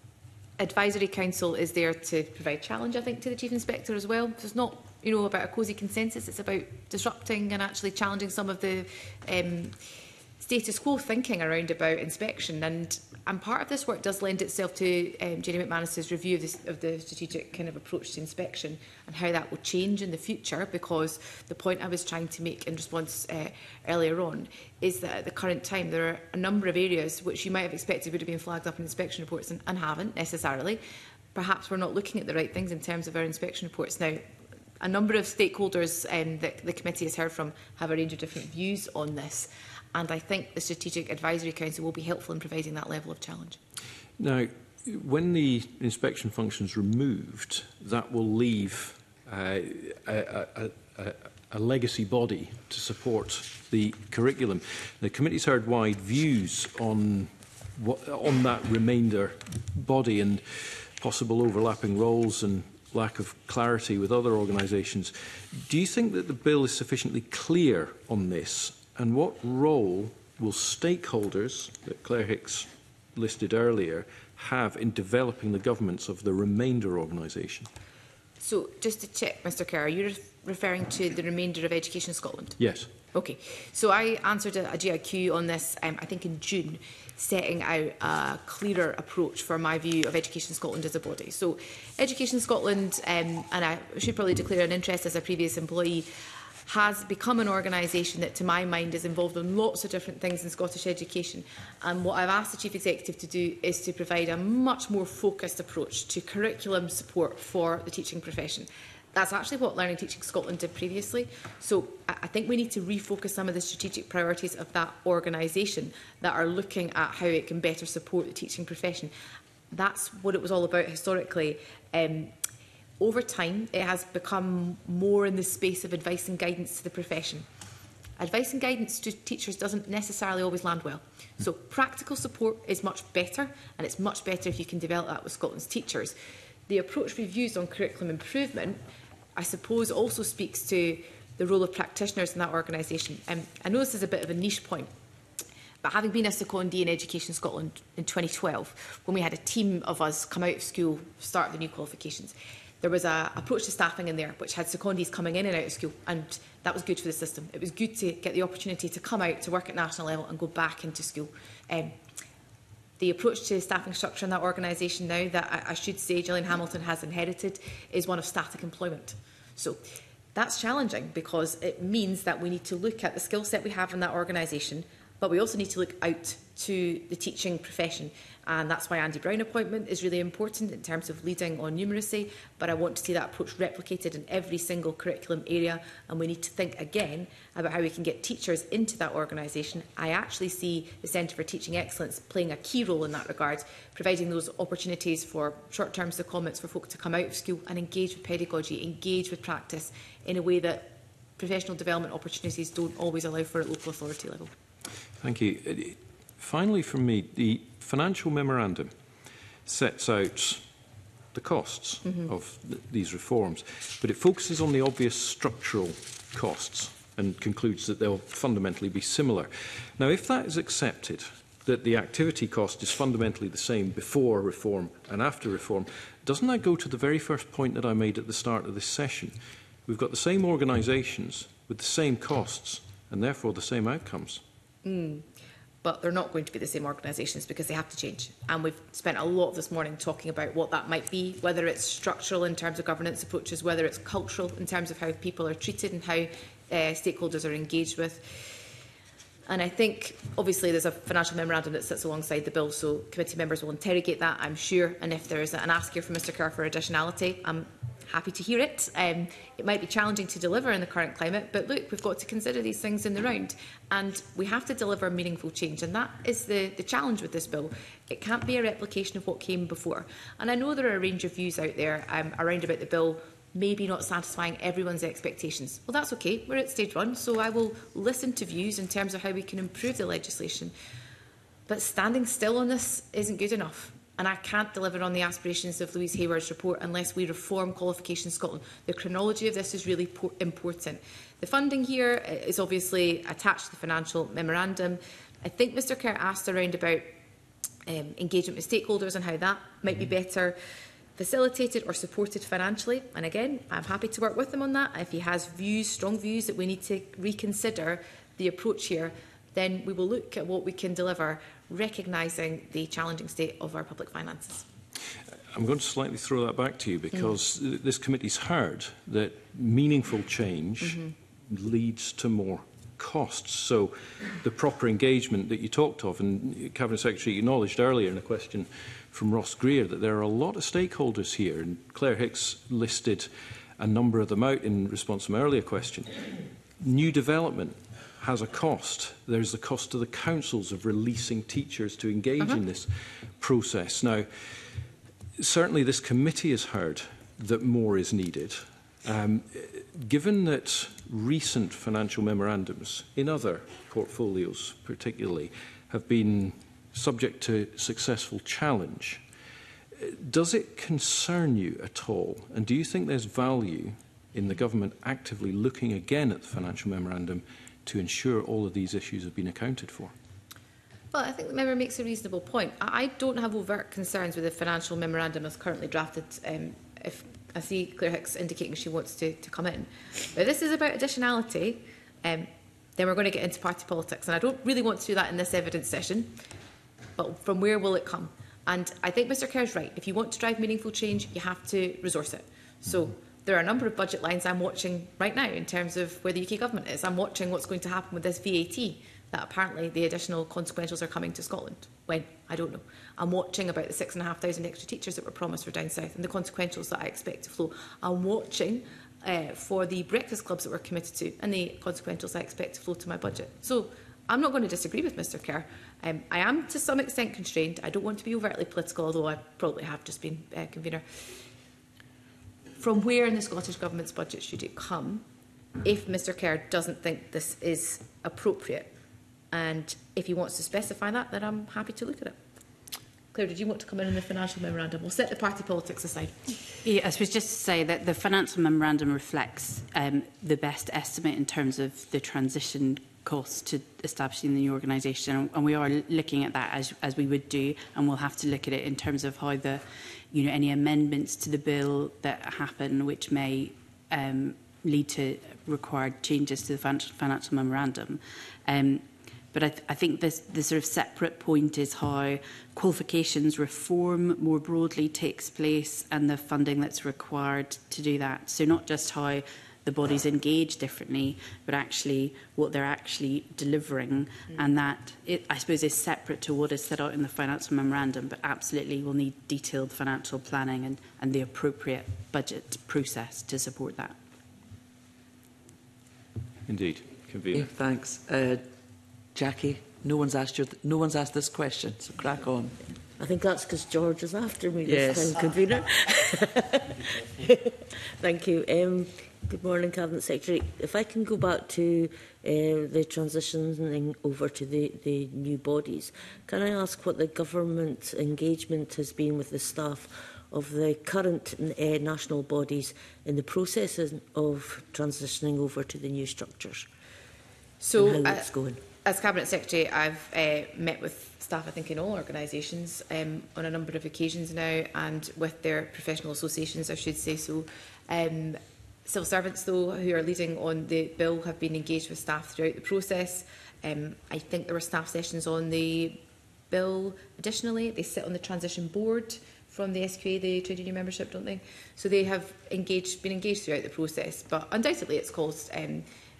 Advisory Council is there to provide challenge, I think, to the Chief Inspector as well. So it's not, you know, about a cosy consensus. It's about disrupting and actually challenging some of the um, status quo thinking around about inspection. And, and part of this work does lend itself to um, Jenny McManus's review of, this, of the strategic kind of approach to inspection and how that will change in the future, because the point I was trying to make in response uh, earlier on is that at the current time there are a number of areas which you might have expected would have been flagged up in inspection reports and, and haven't necessarily. Perhaps we're not looking at the right things in terms of our inspection reports. Now, a number of stakeholders um, that the committee has heard from have a range of different views on this. And I think the Strategic Advisory Council will be helpful in providing that level of challenge. Now, when the inspection function is removed, that will leave uh, a, a, a, a legacy body to support the curriculum. The committee's heard wide views on, what, on that remainder body and possible overlapping roles and lack of clarity with other organisations. Do you think that the bill is sufficiently clear on this? And what role will stakeholders that Claire Hicks listed earlier have in developing the governance of the remainder organisation? So, just to check, Mr Kerr, are you re referring to the remainder of Education Scotland? Yes. Okay. So I answered a, a G I Q on this, um, I think in June, setting out a clearer approach for my view of Education Scotland as a body. So Education Scotland, um, and I should probably declare an interest as a previous employee, has become an organisation that, to my mind, is involved in lots of different things in Scottish education. And what I've asked the Chief Executive to do is to provide a much more focused approach to curriculum support for the teaching profession. That's actually what Learning Teaching Scotland did previously. So I think we need to refocus some of the strategic priorities of that organisation that are looking at how it can better support the teaching profession. That's what it was all about historically. Um, Over time, it has become more in the space of advice and guidance to the profession. Advice and guidance to teachers doesn't necessarily always land well. So practical support is much better, and it's much better if you can develop that with Scotland's teachers. The approach we've used on curriculum improvement, I suppose, also speaks to the role of practitioners in that organisation. Um, I know this is a bit of a niche point, but having been a secondee in Education Scotland in twenty twelve, when we had a team of us come out of school, start the new qualifications, there was an approach to staffing in there which had secondees coming in and out of school, and that was good for the system. It was good to get the opportunity to come out to work at national level and go back into school. Um, the approach to staffing structure in that organisation now, that I, I should say Gillian Hamilton has inherited, is one of static employment. So that's challenging, because it means that we need to look at the skill set we have in that organisation, but we also need to look out to the teaching profession. And that's why Andy Brown appointment is really important in terms of leading on numeracy. But I want to see that approach replicated in every single curriculum area. And we need to think again about how we can get teachers into that organisation. I actually see the Centre for Teaching Excellence playing a key role in that regard, providing those opportunities for short-term secondments for folk to come out of school and engage with pedagogy, engage with practice in a way that professional development opportunities don't always allow for at local authority level. Thank you. Finally, from me, the financial memorandum sets out the costs mm-hmm. of th these reforms, but it focuses on the obvious structural costs and concludes that they'll fundamentally be similar. Now, if that is accepted, that the activity cost is fundamentally the same before reform and after reform, doesn't that go to the very first point that I made at the start of this session? We've got the same organisations with the same costs and therefore the same outcomes. Mm. But they're not going to be the same organisations, because they have to change. And we've spent a lot this morning talking about what that might be, whether it's structural in terms of governance approaches, whether it's cultural in terms of how people are treated and how uh, stakeholders are engaged with. And I think, obviously, there's a financial memorandum that sits alongside the bill, so committee members will interrogate that, I'm sure. And if there is an ask here from Mr Kerr for additionality, I'm happy to hear it. Um, it might be challenging to deliver in the current climate, but look, we've got to consider these things in the round, and we have to deliver meaningful change, and that is the, the challenge with this bill. It can't be a replication of what came before. And I know there are a range of views out there um, around about the bill maybe not satisfying everyone's expectations. Well, that's okay. We're at stage one, so I will listen to views in terms of how we can improve the legislation. But standing still on this isn't good enough. And I can't deliver on the aspirations of Louise Hayward's report unless we reform Qualifications Scotland. The chronology of this is really important. The funding here is obviously attached to the financial memorandum. I think Mr Kerr asked around about um, engagement with stakeholders and how that might be better facilitated or supported financially. And again, I'm happy to work with him on that. If he has views, strong views that we need to reconsider the approach here, then we will look at what we can deliver, recognising the challenging state of our public finances. I'm going to slightly throw that back to you because mm. this committee's heard that meaningful change mm-hmm. leads to more costs. So the proper engagement that you talked of, and Cabinet Secretary acknowledged earlier in a question from Ross Greer that there are a lot of stakeholders here, and Claire Hicks listed a number of them out in response to my earlier question. New development has a cost. There's the cost to the councils of releasing teachers to engage uh-huh. in this process. Now, certainly this committee has heard that more is needed. Um, given that recent financial memorandums in other portfolios particularly have been subject to successful challenge, does it concern you at all? And do you think there's value in the government actively looking again at the financial memorandum to ensure all of these issues have been accounted for? Well, I think the member makes a reasonable point. I don't have overt concerns with the financial memorandum as currently drafted. Um, if I see Claire Hicks indicating she wants to, to come in. But this is about additionality. Um, then we're going to get into party politics. And I don't really want to do that in this evidence session. But from where will it come? And I think Mr Kerr's right. If you want to drive meaningful change, you have to resource it. So there are a number of budget lines I'm watching right now in terms of where the U K government is. I'm watching what's going to happen with this V A T, that apparently the additional consequentials are coming to Scotland. When? I don't know. I'm watching about the six and a half thousand extra teachers that were promised for down south and the consequentials that I expect to flow. I'm watching uh, for the breakfast clubs that we're committed to and the consequentials I expect to flow to my budget. So I'm not going to disagree with Mr Kerr. Um, I am to some extent constrained. I don't want to be overtly political, although I probably have just been uh, convener. From where in the Scottish Government's budget should it come if Mr Kerr doesn't think this is appropriate? And if he wants to specify that, then I'm happy to look at it. Claire, did you want to come in on the financial memorandum? We'll set the party politics aside. Yeah, I suppose just to say that the financial memorandum reflects um, the best estimate in terms of the transition costs to establishing the new organisation, and we are looking at that as, as we would do, and we'll have to look at it in terms of how the, you know, any amendments to the bill that happen, which may um, lead to required changes to the financial memorandum. Um, But I, th I think this, the sort of separate point is how qualifications reform more broadly takes place and the funding that's required to do that. So not just how the bodies engage differently, but actually what they're actually delivering. Mm. And that, it, I suppose, is separate to what is set out in the financial memorandum, but absolutely we'll need detailed financial planning and, and the appropriate budget process to support that. Indeed. Convener. Yeah, thanks. Uh, Jackie, no one's asked you. No one's asked this question, so crack on. I think that's because George is after me yes. this time, Convener. Thank you. Um, good morning, Cabinet Secretary. If I can go back to uh, the transitioning over to the, the new bodies, can I ask what the government engagement has been with the staff of the current uh, national bodies in the process of transitioning over to the new structures? So, and how uh, it's going? As Cabinet Secretary, I've uh, met with staff, I think, in all organisations um, on a number of occasions now, and with their professional associations, I should say so. Um, civil servants, though, who are leading on the bill, have been engaged with staff throughout the process. Um, I think there were staff sessions on the bill additionally. They sit on the transition board from the S Q A, the trade union membership, don't they? So they have engaged, been engaged throughout the process, but undoubtedly it's caused um,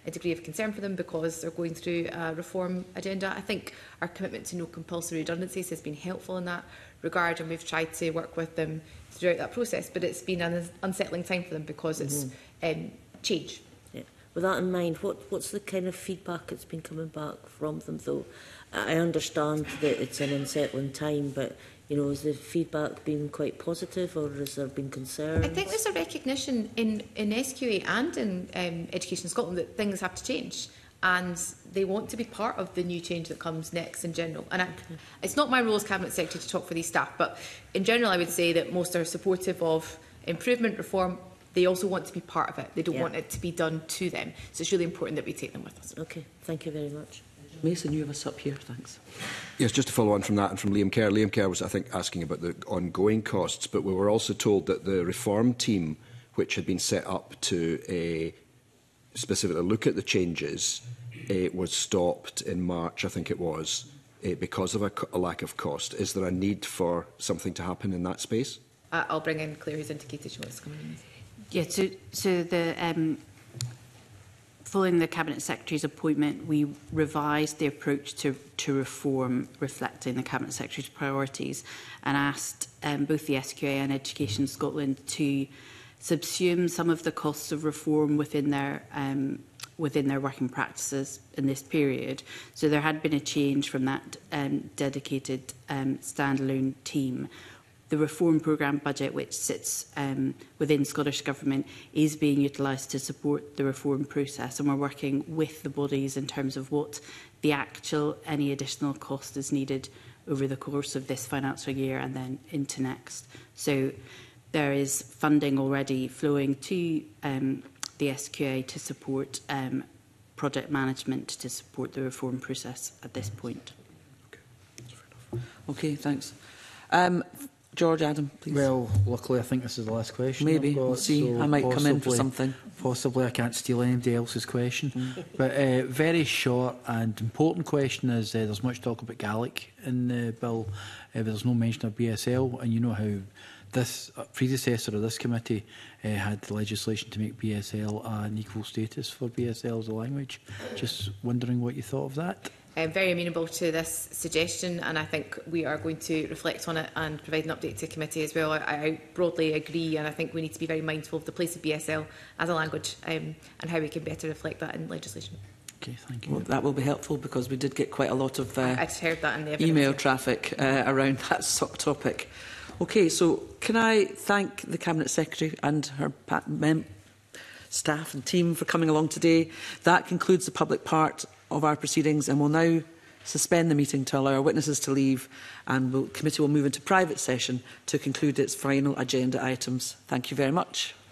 a degree of concern for them because they're going through a reform agenda. I think our commitment to no compulsory redundancies has been helpful in that regard, and we've tried to work with them throughout that process, but it's been an unsettling time for them because it's mm-hmm. um, change. Yeah. With that in mind, what, what's the kind of feedback that's been coming back from them, though? I understand that it's an unsettling time, but you know, has the feedback been quite positive, or has there been concerns? I think there's a recognition in, in S Q A and in um, Education Scotland that things have to change, and they want to be part of the new change that comes next in general. And I, it's not my role as Cabinet Secretary to talk for these staff, but in general I would say that most are supportive of improvement, reform. They also want to be part of it. They don't yeah. want it to be done to them. So it's really important that we take them with us. Okay, thank you very much. Mason, you have us up here, thanks. Yes, just to follow on from that and from Liam Kerr. Liam Kerr was, I think, asking about the ongoing costs, but we were also told that the reform team, which had been set up to uh, specifically look at the changes, uh, was stopped in March, I think it was, uh, because of a, a lack of cost. Is there a need for something to happen in that space? Uh, I'll bring in Claire, who's indicated she wants to come in. Yeah, so, so the... Um, Following the Cabinet Secretary's appointment, we revised the approach to, to reform, reflecting the Cabinet Secretary's priorities, and asked um, both the S Q A and Education Scotland to subsume some of the costs of reform within their um, within their working practices in this period. So there had been a change from that um, dedicated um, standalone team. The reform programme budget, which sits um, within Scottish Government, is being utilised to support the reform process, and we're working with the bodies in terms of what the actual, any additional cost is needed over the course of this financial year and then into next. So there is funding already flowing to um, the S Q A to support um, project management to support the reform process at this point. Okay, okay thanks. Um, George Adam, please. Well, luckily I think this is the last question. Maybe, I've got, we'll see. so I might possibly, come in for something. Possibly I can't steal anybody else's question. Mm. But uh, very short and important question is, uh, there's much talk about Gaelic in the bill, uh, but there's no mention of B S L, and you know how this uh, predecessor of this committee uh, had legislation to make B S L an equal status for B S L as a language. Just wondering what you thought of that. I'm very amenable to this suggestion, and I think we are going to reflect on it and provide an update to the committee as well. I, I broadly agree, and I think we need to be very mindful of the place of B S L as a language um, and how we can better reflect that in legislation. Okay, thank you. Well, that will be helpful because we did get quite a lot of uh, I, I heard that in the email traffic uh, around that topic. Okay, so can I thank the Cabinet Secretary and her mem staff and team for coming along today. That concludes the public part of our proceedings, and we'll now suspend the meeting to allow our witnesses to leave, and the committee will move into private session to conclude its final agenda items. Thank you very much.